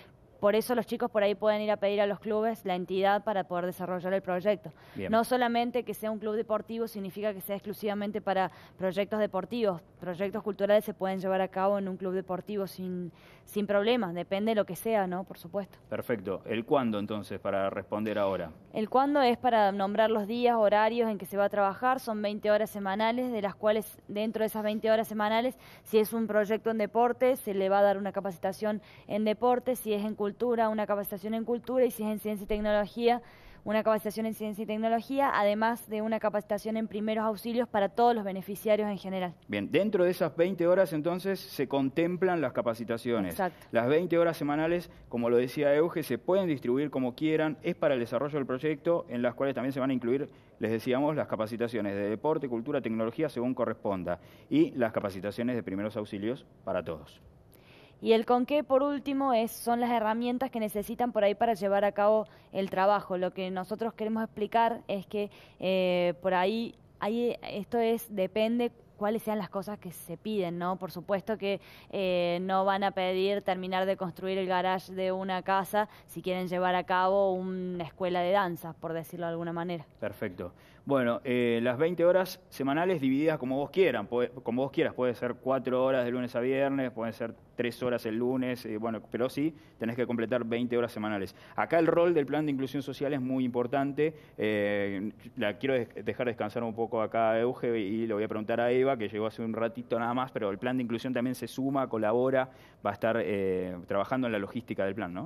por eso los chicos por ahí pueden ir a pedir a los clubes la entidad para poder desarrollar el proyecto. Bien. No solamente que sea un club deportivo significa que sea exclusivamente para proyectos deportivos. Proyectos culturales se pueden llevar a cabo en un club deportivo sin, sin problemas, depende de lo que sea, ¿no? Por supuesto. Perfecto. ¿El cuándo entonces para responder ahora? El cuándo es para nombrar los días, horarios en que se va a trabajar, son veinte horas semanales, de las cuales dentro de esas veinte horas semanales, si es un proyecto en deporte, se le va a dar una capacitación en deporte, si es en cultura, una capacitación en cultura, y si es en ciencia y tecnología, una capacitación en ciencia y tecnología, además de una capacitación en primeros auxilios para todos los beneficiarios en general. Bien, dentro de esas veinte horas entonces se contemplan las capacitaciones. Exacto. Las veinte horas semanales, como lo decía Euge, se pueden distribuir como quieran, es para el desarrollo del proyecto, en las cuales también se van a incluir, les decíamos, las capacitaciones de deporte, cultura, tecnología, según corresponda, y las capacitaciones de primeros auxilios para todos. Y el con qué, por último, es, son las herramientas que necesitan por ahí para llevar a cabo el trabajo. Lo que nosotros queremos explicar es que eh, por ahí, ahí esto es, depende cuáles sean las cosas que se piden, ¿no? Por supuesto que eh, no van a pedir terminar de construir el garage de una casa si quieren llevar a cabo una escuela de danza, por decirlo de alguna manera. Perfecto. Bueno, eh, las veinte horas semanales divididas como vos quieran, puede, como vos quieras, puede ser cuatro horas de lunes a viernes, pueden ser tres horas el lunes, eh, bueno, pero sí tenés que completar veinte horas semanales. Acá el rol del plan de inclusión social es muy importante, eh, la quiero dejar descansar un poco acá a Euge y le voy a preguntar a Eva, que llegó hace un ratito nada más, pero el plan de inclusión también se suma, colabora, va a estar eh, trabajando en la logística del plan, ¿no?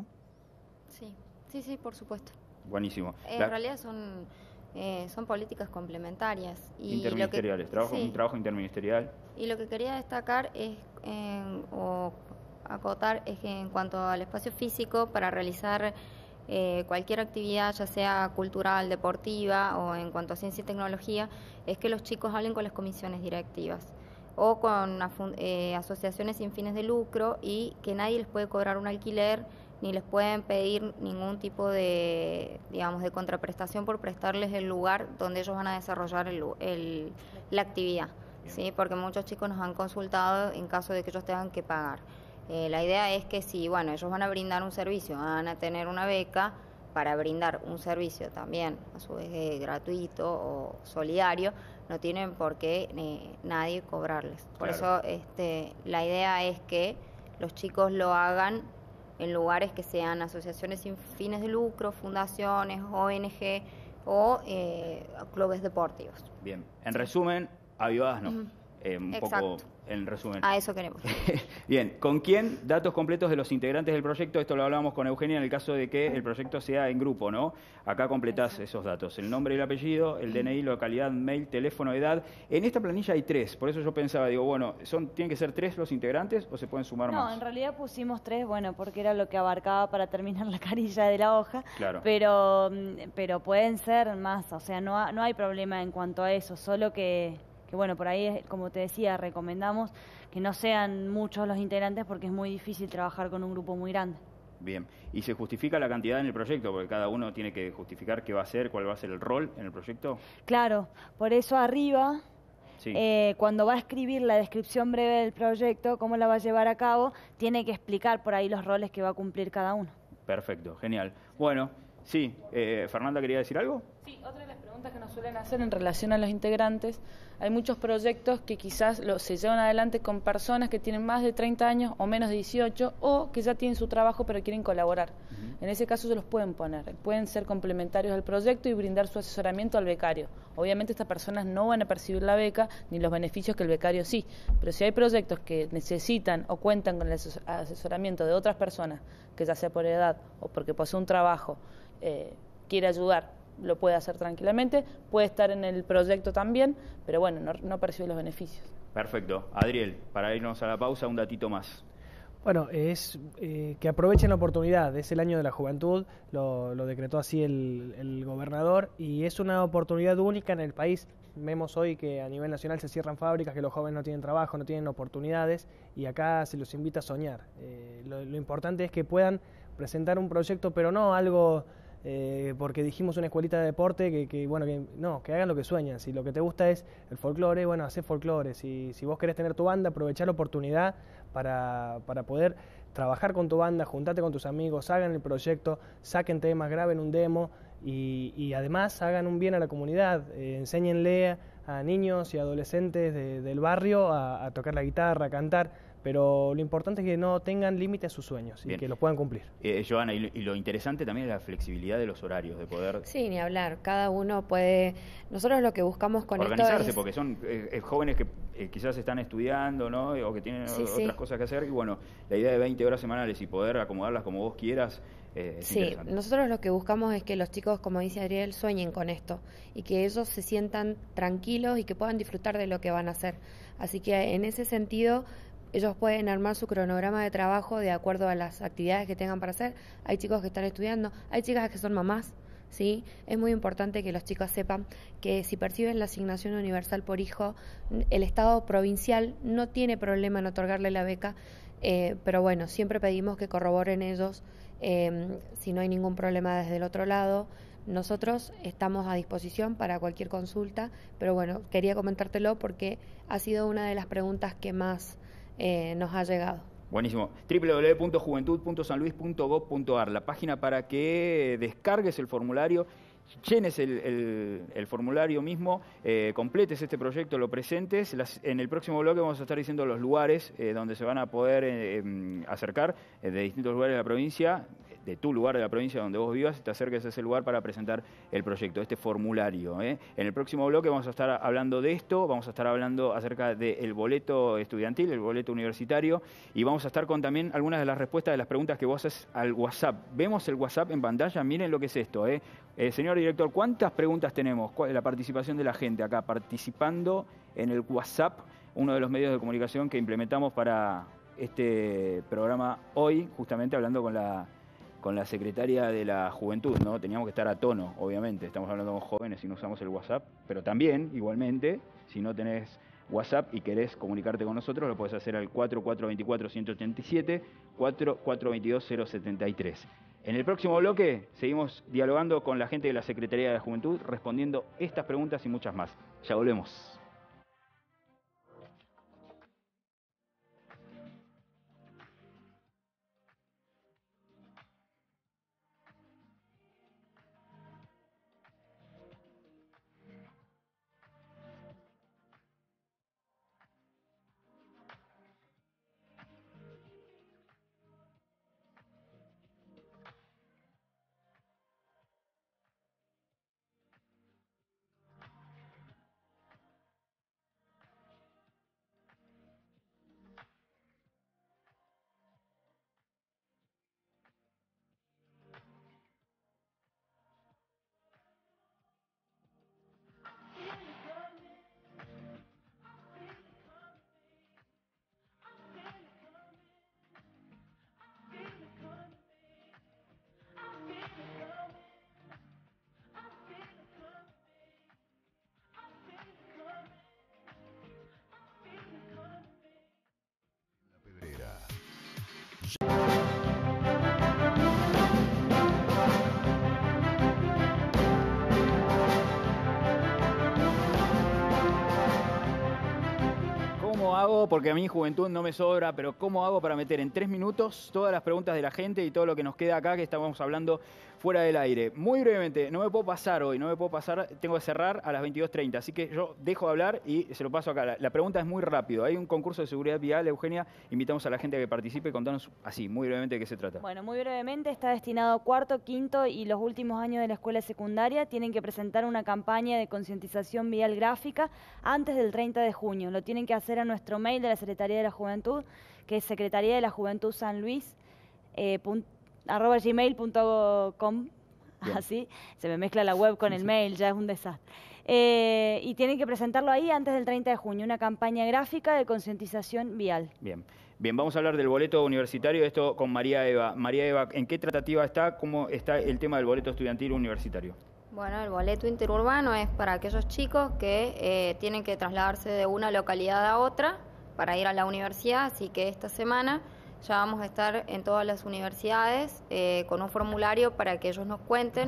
Sí, sí, sí, por supuesto. Buenísimo. En La... realidad son... Eh, son políticas complementarias. Y interministeriales, lo que, trabajo, sí, un trabajo interministerial. Y lo que quería destacar es, eh, o acotar, es que en cuanto al espacio físico, para realizar eh, cualquier actividad, ya sea cultural, deportiva o en cuanto a ciencia y tecnología, es que los chicos hablen con las comisiones directivas o con eh, asociaciones sin fines de lucro, y que nadie les puede cobrar un alquiler ni les pueden pedir ningún tipo de, digamos, de contraprestación por prestarles el lugar donde ellos van a desarrollar el, el, la actividad, ¿sí? Porque muchos chicos nos han consultado en caso de que ellos tengan que pagar. Eh, la idea es que si, bueno, ellos van a brindar un servicio, van a tener una beca para brindar un servicio también, a su vez eh, gratuito o solidario, no tienen por qué eh, nadie cobrarles. Por Claro. eso este, la idea es que los chicos lo hagan en lugares que sean asociaciones sin fines de lucro, fundaciones, O N G o eh, clubes deportivos. Bien, en resumen, avivadas no. Ujú. Eh, un Exacto. poco en resumen. A eso queremos. Bien, ¿con quién? Datos completos de los integrantes del proyecto. Esto lo hablábamos con Eugenia en el caso de que el proyecto sea en grupo, ¿no? Acá completás esos datos. El nombre y el apellido, el D N I, localidad, mail, teléfono, edad. En esta planilla hay tres. Por eso yo pensaba, digo, bueno, ¿son, ¿tienen que ser tres los integrantes o se pueden sumar No, más? en realidad pusimos tres, bueno, porque era lo que abarcaba para terminar la carilla de la hoja. Claro. Pero, mm, pero pueden ser más, o sea, no, ha- no hay problema en cuanto a eso, solo que, que bueno, por ahí, como te decía, recomendamos que no sean muchos los integrantes porque es muy difícil trabajar con un grupo muy grande. Bien, y se justifica la cantidad en el proyecto, porque cada uno tiene que justificar qué va a hacer, cuál va a ser el rol en el proyecto. Claro, por eso arriba, Sí. eh, cuando va a escribir la descripción breve del proyecto, cómo la va a llevar a cabo, tiene que explicar por ahí los roles que va a cumplir cada uno. Perfecto, genial. Bueno, sí, eh, Fernanda, ¿quería decir algo? Sí, otra de las preguntas que nos suelen hacer en relación a los integrantes, hay muchos proyectos que quizás lo, se llevan adelante con personas que tienen más de treinta años o menos de dieciocho, o que ya tienen su trabajo pero quieren colaborar. Uh-huh. En ese caso se los pueden poner, pueden ser complementarios al proyecto y brindar su asesoramiento al becario. Obviamente estas personas no van a percibir la beca ni los beneficios que el becario sí, pero si hay proyectos que necesitan o cuentan con el asesoramiento de otras personas, que ya sea por edad o porque posee un trabajo, eh, quiere ayudar, lo puede hacer tranquilamente, puede estar en el proyecto también, pero bueno, no, no percibe los beneficios. Perfecto. Adriel, para irnos a la pausa, un datito más. Bueno, es eh, que aprovechen la oportunidad, es el año de la juventud, lo, lo decretó así el, el gobernador, y es una oportunidad única en el país. Vemos hoy que a nivel nacional se cierran fábricas, que los jóvenes no tienen trabajo, no tienen oportunidades, y acá se los invita a soñar. Eh, lo, lo importante es que puedan presentar un proyecto, pero no algo... Eh, porque dijimos una escuelita de deporte que, que bueno que no, que hagan lo que sueñan. Si lo que te gusta es el folclore, bueno, hacé folclore. Si, si vos querés tener tu banda, aprovechá la oportunidad para, para poder trabajar con tu banda, juntate con tus amigos, hagan el proyecto, saquen temas, graben un demo y, y además hagan un bien a la comunidad, eh, enséñenle a niños y adolescentes de, del barrio a, a tocar la guitarra, a cantar, pero lo importante es que no tengan límite a sus sueños y Bien. que los puedan cumplir. Eh, Joana, y lo, y lo interesante también es la flexibilidad de los horarios, de poder Sí, ni hablar, cada uno puede, nosotros lo que buscamos con organizarse, esto es... porque son eh, eh, jóvenes que eh, quizás están estudiando, ¿no? O que tienen Sí, otras sí. cosas que hacer, y bueno, la idea de veinte horas semanales y poder acomodarlas como vos quieras, eh, es Sí, interesante. nosotros lo que buscamos es que los chicos, como dice Adriel, sueñen con esto y que ellos se sientan tranquilos y que puedan disfrutar de lo que van a hacer. Así que en ese sentido, ellos pueden armar su cronograma de trabajo de acuerdo a las actividades que tengan para hacer. Hay chicos que están estudiando, hay chicas que son mamás, ¿sí? Es muy importante que los chicos sepan que si perciben la asignación universal por hijo, el Estado provincial no tiene problema en otorgarle la beca, eh, pero bueno, siempre pedimos que corroboren ellos eh, si no hay ningún problema desde el otro lado. Nosotros estamos a disposición para cualquier consulta, pero bueno, quería comentártelo porque ha sido una de las preguntas que más eh, nos ha llegado. Buenísimo. doble u doble u doble u punto juventud punto san luis punto gob punto ar, la página para que descargues el formulario, llenes el, el, el formulario mismo, eh, completes este proyecto, lo presentes. Las, en el próximo bloque vamos a estar diciendo los lugares eh, donde se van a poder eh, eh, acercar eh, de distintos lugares de la provincia, de tu lugar de la provincia donde vos vivas, y te acerques a ese lugar para presentar el proyecto, este formulario. ¿eh? En el próximo bloque vamos a estar hablando de esto, vamos a estar hablando acerca del boleto estudiantil, el boleto universitario, y vamos a estar con también algunas de las respuestas de las preguntas que vos haces al WhatsApp. Vemos el WhatsApp en pantalla, miren lo que es esto. ¿eh? Eh, señor director, ¿cuántas preguntas tenemos? ¿Cuál es la participación de la gente acá participando en el WhatsApp, uno de los medios de comunicación que implementamos para este programa hoy, justamente hablando con la con la secretaria de la Juventud, ¿no? Teníamos que estar a tono, obviamente, estamos hablando con jóvenes y no usamos el WhatsApp, pero también, igualmente, si no tenés WhatsApp y querés comunicarte con nosotros, lo podés hacer al cuatro cuatro dos cuatro, uno ocho siete, cuatro cuatro dos dos, cero siete tres. En el próximo bloque seguimos dialogando con la gente de la Secretaría de la Juventud, respondiendo estas preguntas y muchas más. Ya volvemos. ¿Cómo hago? Porque a mí Juventud no me sobra, pero ¿cómo hago para meter en tres minutos todas las preguntas de la gente y todo lo que nos queda acá que estamos hablando fuera del aire? Muy brevemente, no me puedo pasar hoy, no me puedo pasar, tengo que cerrar a las veintidós treinta, así que yo dejo de hablar y se lo paso acá. La, la pregunta es muy rápido. Hay un concurso de seguridad vial, Eugenia, invitamos a la gente a que participe y contanos así, muy brevemente, de qué se trata. Bueno, muy brevemente, está destinado a cuarto, quinto y los últimos años de la escuela secundaria. Tienen que presentar una campaña de concientización vial gráfica antes del treinta de junio. Lo tienen que hacer a nuestro mail de la Secretaría de la Juventud, que es Secretaría de la Juventud San Luis, eh, punt, arroba gmail punto com. Así, se me mezcla la web con el mail, ya es un desastre. Eh, y tienen que presentarlo ahí antes del treinta de junio, una campaña gráfica de concientización vial. Bien. Bien, vamos a hablar del boleto universitario, esto con María Eva. María Eva, ¿en qué tratativa está? ¿Cómo está el tema del boleto estudiantil universitario? Bueno, el boleto interurbano es para aquellos chicos que eh, tienen que trasladarse de una localidad a otra para ir a la universidad, así que esta semana ya vamos a estar en todas las universidades eh, con un formulario para que ellos nos cuenten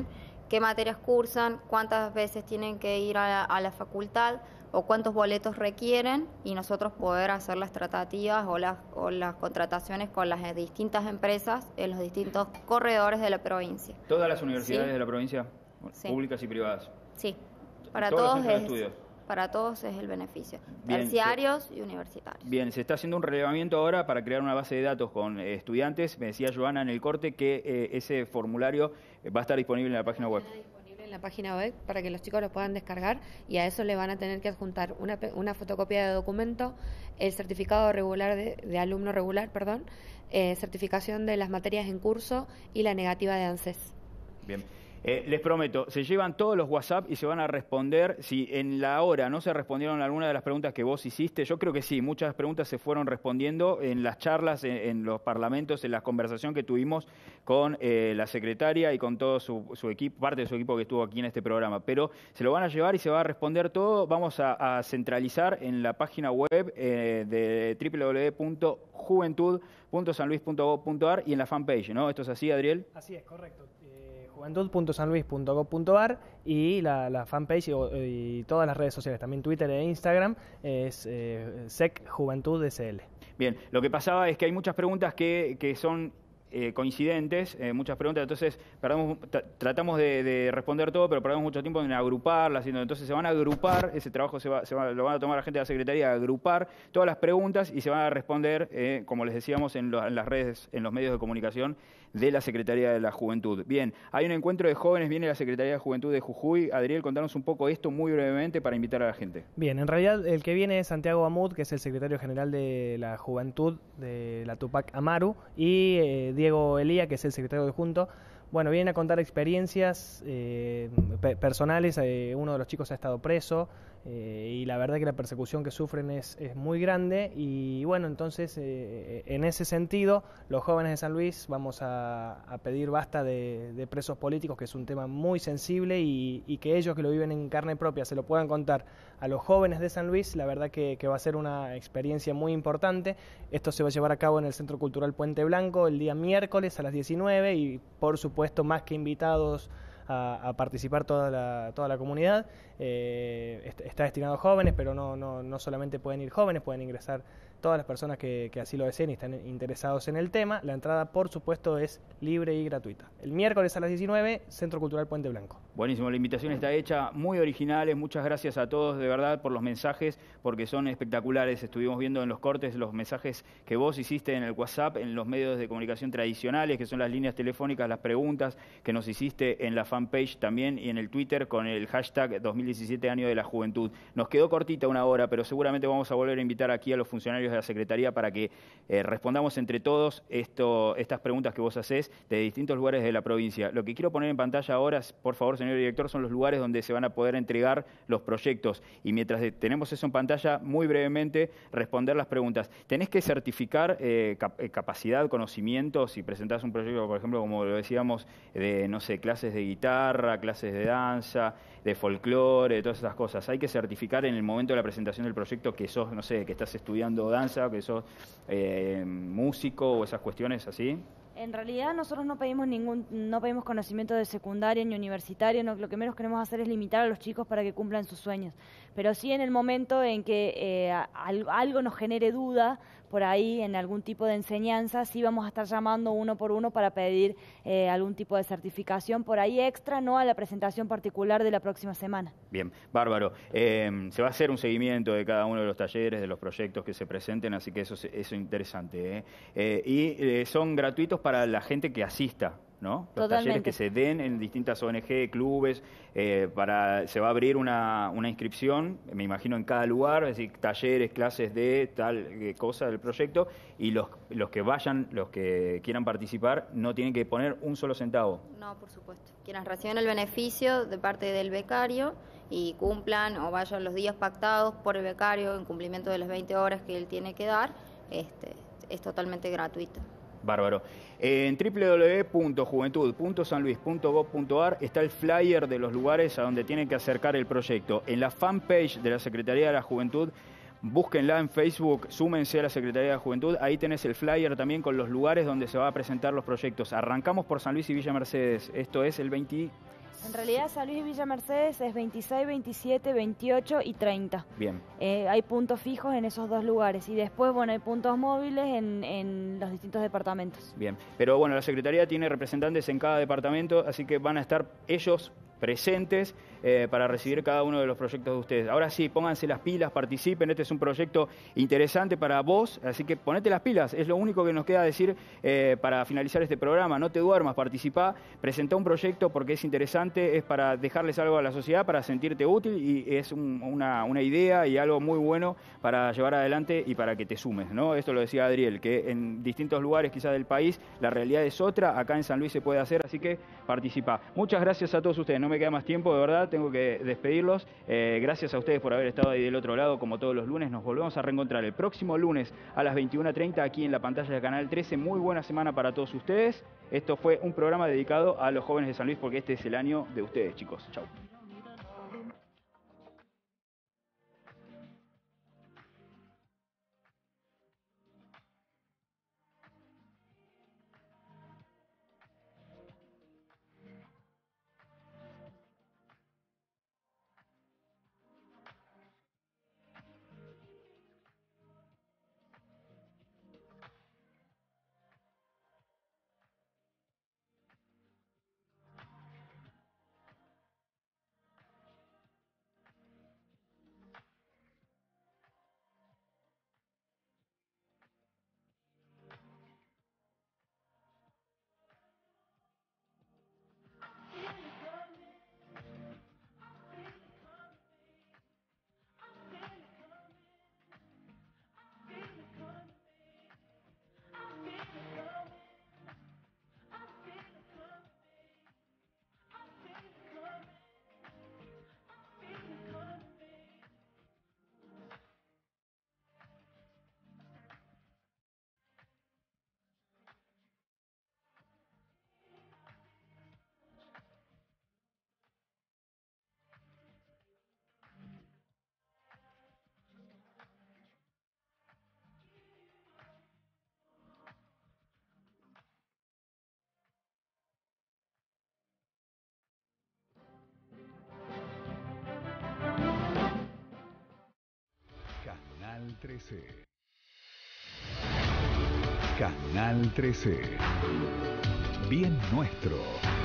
qué materias cursan, cuántas veces tienen que ir a la, a la facultad o cuántos boletos requieren, y nosotros poder hacer las tratativas o las, o las contrataciones con las distintas empresas en los distintos corredores de la provincia. ¿Todas las universidades Sí. de la provincia, Sí. públicas y privadas? Sí, para Todos los todos, centros de es, estudios. para todos es el beneficio, Bien, terciarios y universitarios. Bien, se está haciendo un relevamiento ahora para crear una base de datos con eh, estudiantes. Me decía Joana en el corte que eh, ese formulario eh, va a estar disponible en la página web. En la página web para que los chicos lo puedan descargar, y a eso le van a tener que adjuntar una, pe- una fotocopia de documento, el certificado regular de, de alumno regular, perdón, eh, certificación de las materias en curso y la negativa de ANSES. Bien. Eh, les prometo, se llevan todos los WhatsApp y se van a responder. Si en la hora no se respondieron alguna de las preguntas que vos hiciste, yo creo que sí, muchas preguntas se fueron respondiendo en las charlas, en, en los parlamentos, en la conversación que tuvimos con eh, la secretaria y con todo su, su equipo, parte de su equipo que estuvo aquí en este programa. Pero se lo van a llevar y se va a responder todo. Vamos a, a centralizar en la página web eh, de doble u doble u doble u punto juventud punto san luis punto gov punto ar y en la fanpage, ¿no? ¿Esto es así, Adriel? Así es, correcto. juventud punto san luis punto gov punto ar y la, la fanpage y, y todas las redes sociales, también Twitter e Instagram, es eh, S E C Juventud S L. Bien, lo que pasaba es que hay muchas preguntas que, que son eh, coincidentes, eh, muchas preguntas, entonces perdemos, tra- tratamos de, de responder todo, pero perdemos mucho tiempo en agruparlas, entonces se van a agrupar, ese trabajo se va, se va, lo van a tomar la gente de la Secretaría, a agrupar todas las preguntas y se van a responder, eh, como les decíamos, en, lo, en las redes, en los medios de comunicación de la Secretaría de la Juventud. Bien, hay un encuentro de jóvenes, viene la Secretaría de Juventud de Jujuy. Adriel, contanos un poco esto muy brevemente para invitar a la gente. Bien, en realidad el que viene es Santiago Amud, que es el secretario general de la Juventud de la Tupac Amaru, y eh, Diego Elía, que es el secretario de Junto. Bueno, vienen a contar experiencias eh, pe personales. Eh, uno de los chicos ha estado preso eh, y la verdad que la persecución que sufren es, es muy grande. Y bueno, entonces eh, en ese sentido, los jóvenes de San Luis vamos a, a pedir basta de, de presos políticos, que es un tema muy sensible, y, y que ellos que lo viven en carne propia se lo puedan contar a los jóvenes de San Luis. La verdad que, que va a ser una experiencia muy importante. Esto se va a llevar a cabo en el Centro Cultural Puente Blanco el día miércoles a las diecinueve y por supuesto puesto más que invitados a, a participar toda la, toda la comunidad. Eh, está destinado a jóvenes, pero no, no, no solamente pueden ir jóvenes, pueden ingresar todas las personas que, que así lo deseen y están interesados en el tema. La entrada, por supuesto, es libre y gratuita. El miércoles a las diecinueve, Centro Cultural Puente Blanco. Buenísimo, la invitación está hecha, muy originales. Muchas gracias a todos, de verdad, por los mensajes, porque son espectaculares. Estuvimos viendo en los cortes los mensajes que vos hiciste en el WhatsApp, en los medios de comunicación tradicionales, que son las líneas telefónicas, las preguntas que nos hiciste en la fanpage también y en el Twitter con el hashtag dos mil diecisiete Año de la Juventud. Nos quedó cortita una hora, pero seguramente vamos a volver a invitar aquí a los funcionarios de la Secretaría para que eh, respondamos entre todos esto, estas preguntas que vos hacés de distintos lugares de la provincia. Lo que quiero poner en pantalla ahora, por favor, señor director, son los lugares donde se van a poder entregar los proyectos. Y mientras tenemos eso en pantalla, muy brevemente, responder las preguntas. Tenés que certificar eh, cap capacidad, conocimiento, si presentás un proyecto, por ejemplo, como lo decíamos, de, no sé, clases de guitarra, clases de danza, de folclore, de todas esas cosas. Hay que certificar en el momento de la presentación del proyecto que sos, no sé, que estás estudiando danza, que sos eh, músico o esas cuestiones así. En realidad nosotros no pedimos ningún, no pedimos conocimiento de secundaria ni universitario, no, lo que menos queremos hacer es limitar a los chicos para que cumplan sus sueños. Pero sí en el momento en que eh, algo, algo nos genere duda, por ahí en algún tipo de enseñanza, sí vamos a estar llamando uno por uno para pedir eh, algún tipo de certificación por ahí extra, no a la presentación particular de la próxima semana. Bien, bárbaro. Eh, se va a hacer un seguimiento de cada uno de los talleres, de los proyectos que se presenten, así que eso es, eso es interesante. ¿eh? Eh, y eh, son gratuitos para la gente que asista, ¿no? Los Totalmente. talleres que se den en distintas O N G, clubes, eh, para, se va a abrir una, una inscripción, me imagino en cada lugar, es decir, talleres, clases de tal eh, cosa del proyecto, y los, los que vayan, los que quieran participar, no tienen que poner un solo centavo. No, por supuesto. Quienes reciben el beneficio de parte del becario y cumplan o vayan los días pactados por el becario en cumplimiento de las veinte horas que él tiene que dar, este, es totalmente gratuito. Bárbaro. En doble u doble u doble u punto juventud punto san luis punto gov punto ar está el flyer de los lugares a donde tienen que acercar el proyecto. En la fanpage de la Secretaría de la Juventud, búsquenla en Facebook, súmense a la Secretaría de la Juventud, ahí tenés el flyer también con los lugares donde se va a presentar los proyectos. Arrancamos por San Luis y Villa Mercedes, esto es el veinte... En realidad San Luis y Villa Mercedes es veintiséis, veintisiete, veintiocho y treinta. Bien. Eh, hay puntos fijos en esos dos lugares y después, bueno, hay puntos móviles en, en los distintos departamentos. Bien, pero bueno, la Secretaría tiene representantes en cada departamento, así que van a estar ellos presentes eh, para recibir cada uno de los proyectos de ustedes. Ahora sí, pónganse las pilas, participen, este es un proyecto interesante para vos, así que ponete las pilas, es lo único que nos queda decir eh, para finalizar este programa. No te duermas, participá, presentá un proyecto porque es interesante, es para dejarles algo a la sociedad, para sentirte útil y es un, una, una idea y algo muy bueno para llevar adelante y para que te sumes, ¿no? Esto lo decía Adriel, que en distintos lugares quizás del país la realidad es otra, acá en San Luis se puede hacer, así que participá. Muchas gracias a todos ustedes, no me queda más tiempo, de verdad, tengo que despedirlos. Eh, gracias a ustedes por haber estado ahí del otro lado, como todos los lunes. Nos volvemos a reencontrar el próximo lunes a las veintiuna treinta aquí en la pantalla de Canal trece. Muy buena semana para todos ustedes. Esto fue un programa dedicado a los jóvenes de San Luis porque este es el año de ustedes, chicos. Chau. Canal trece. Canal trece. Bien nuestro.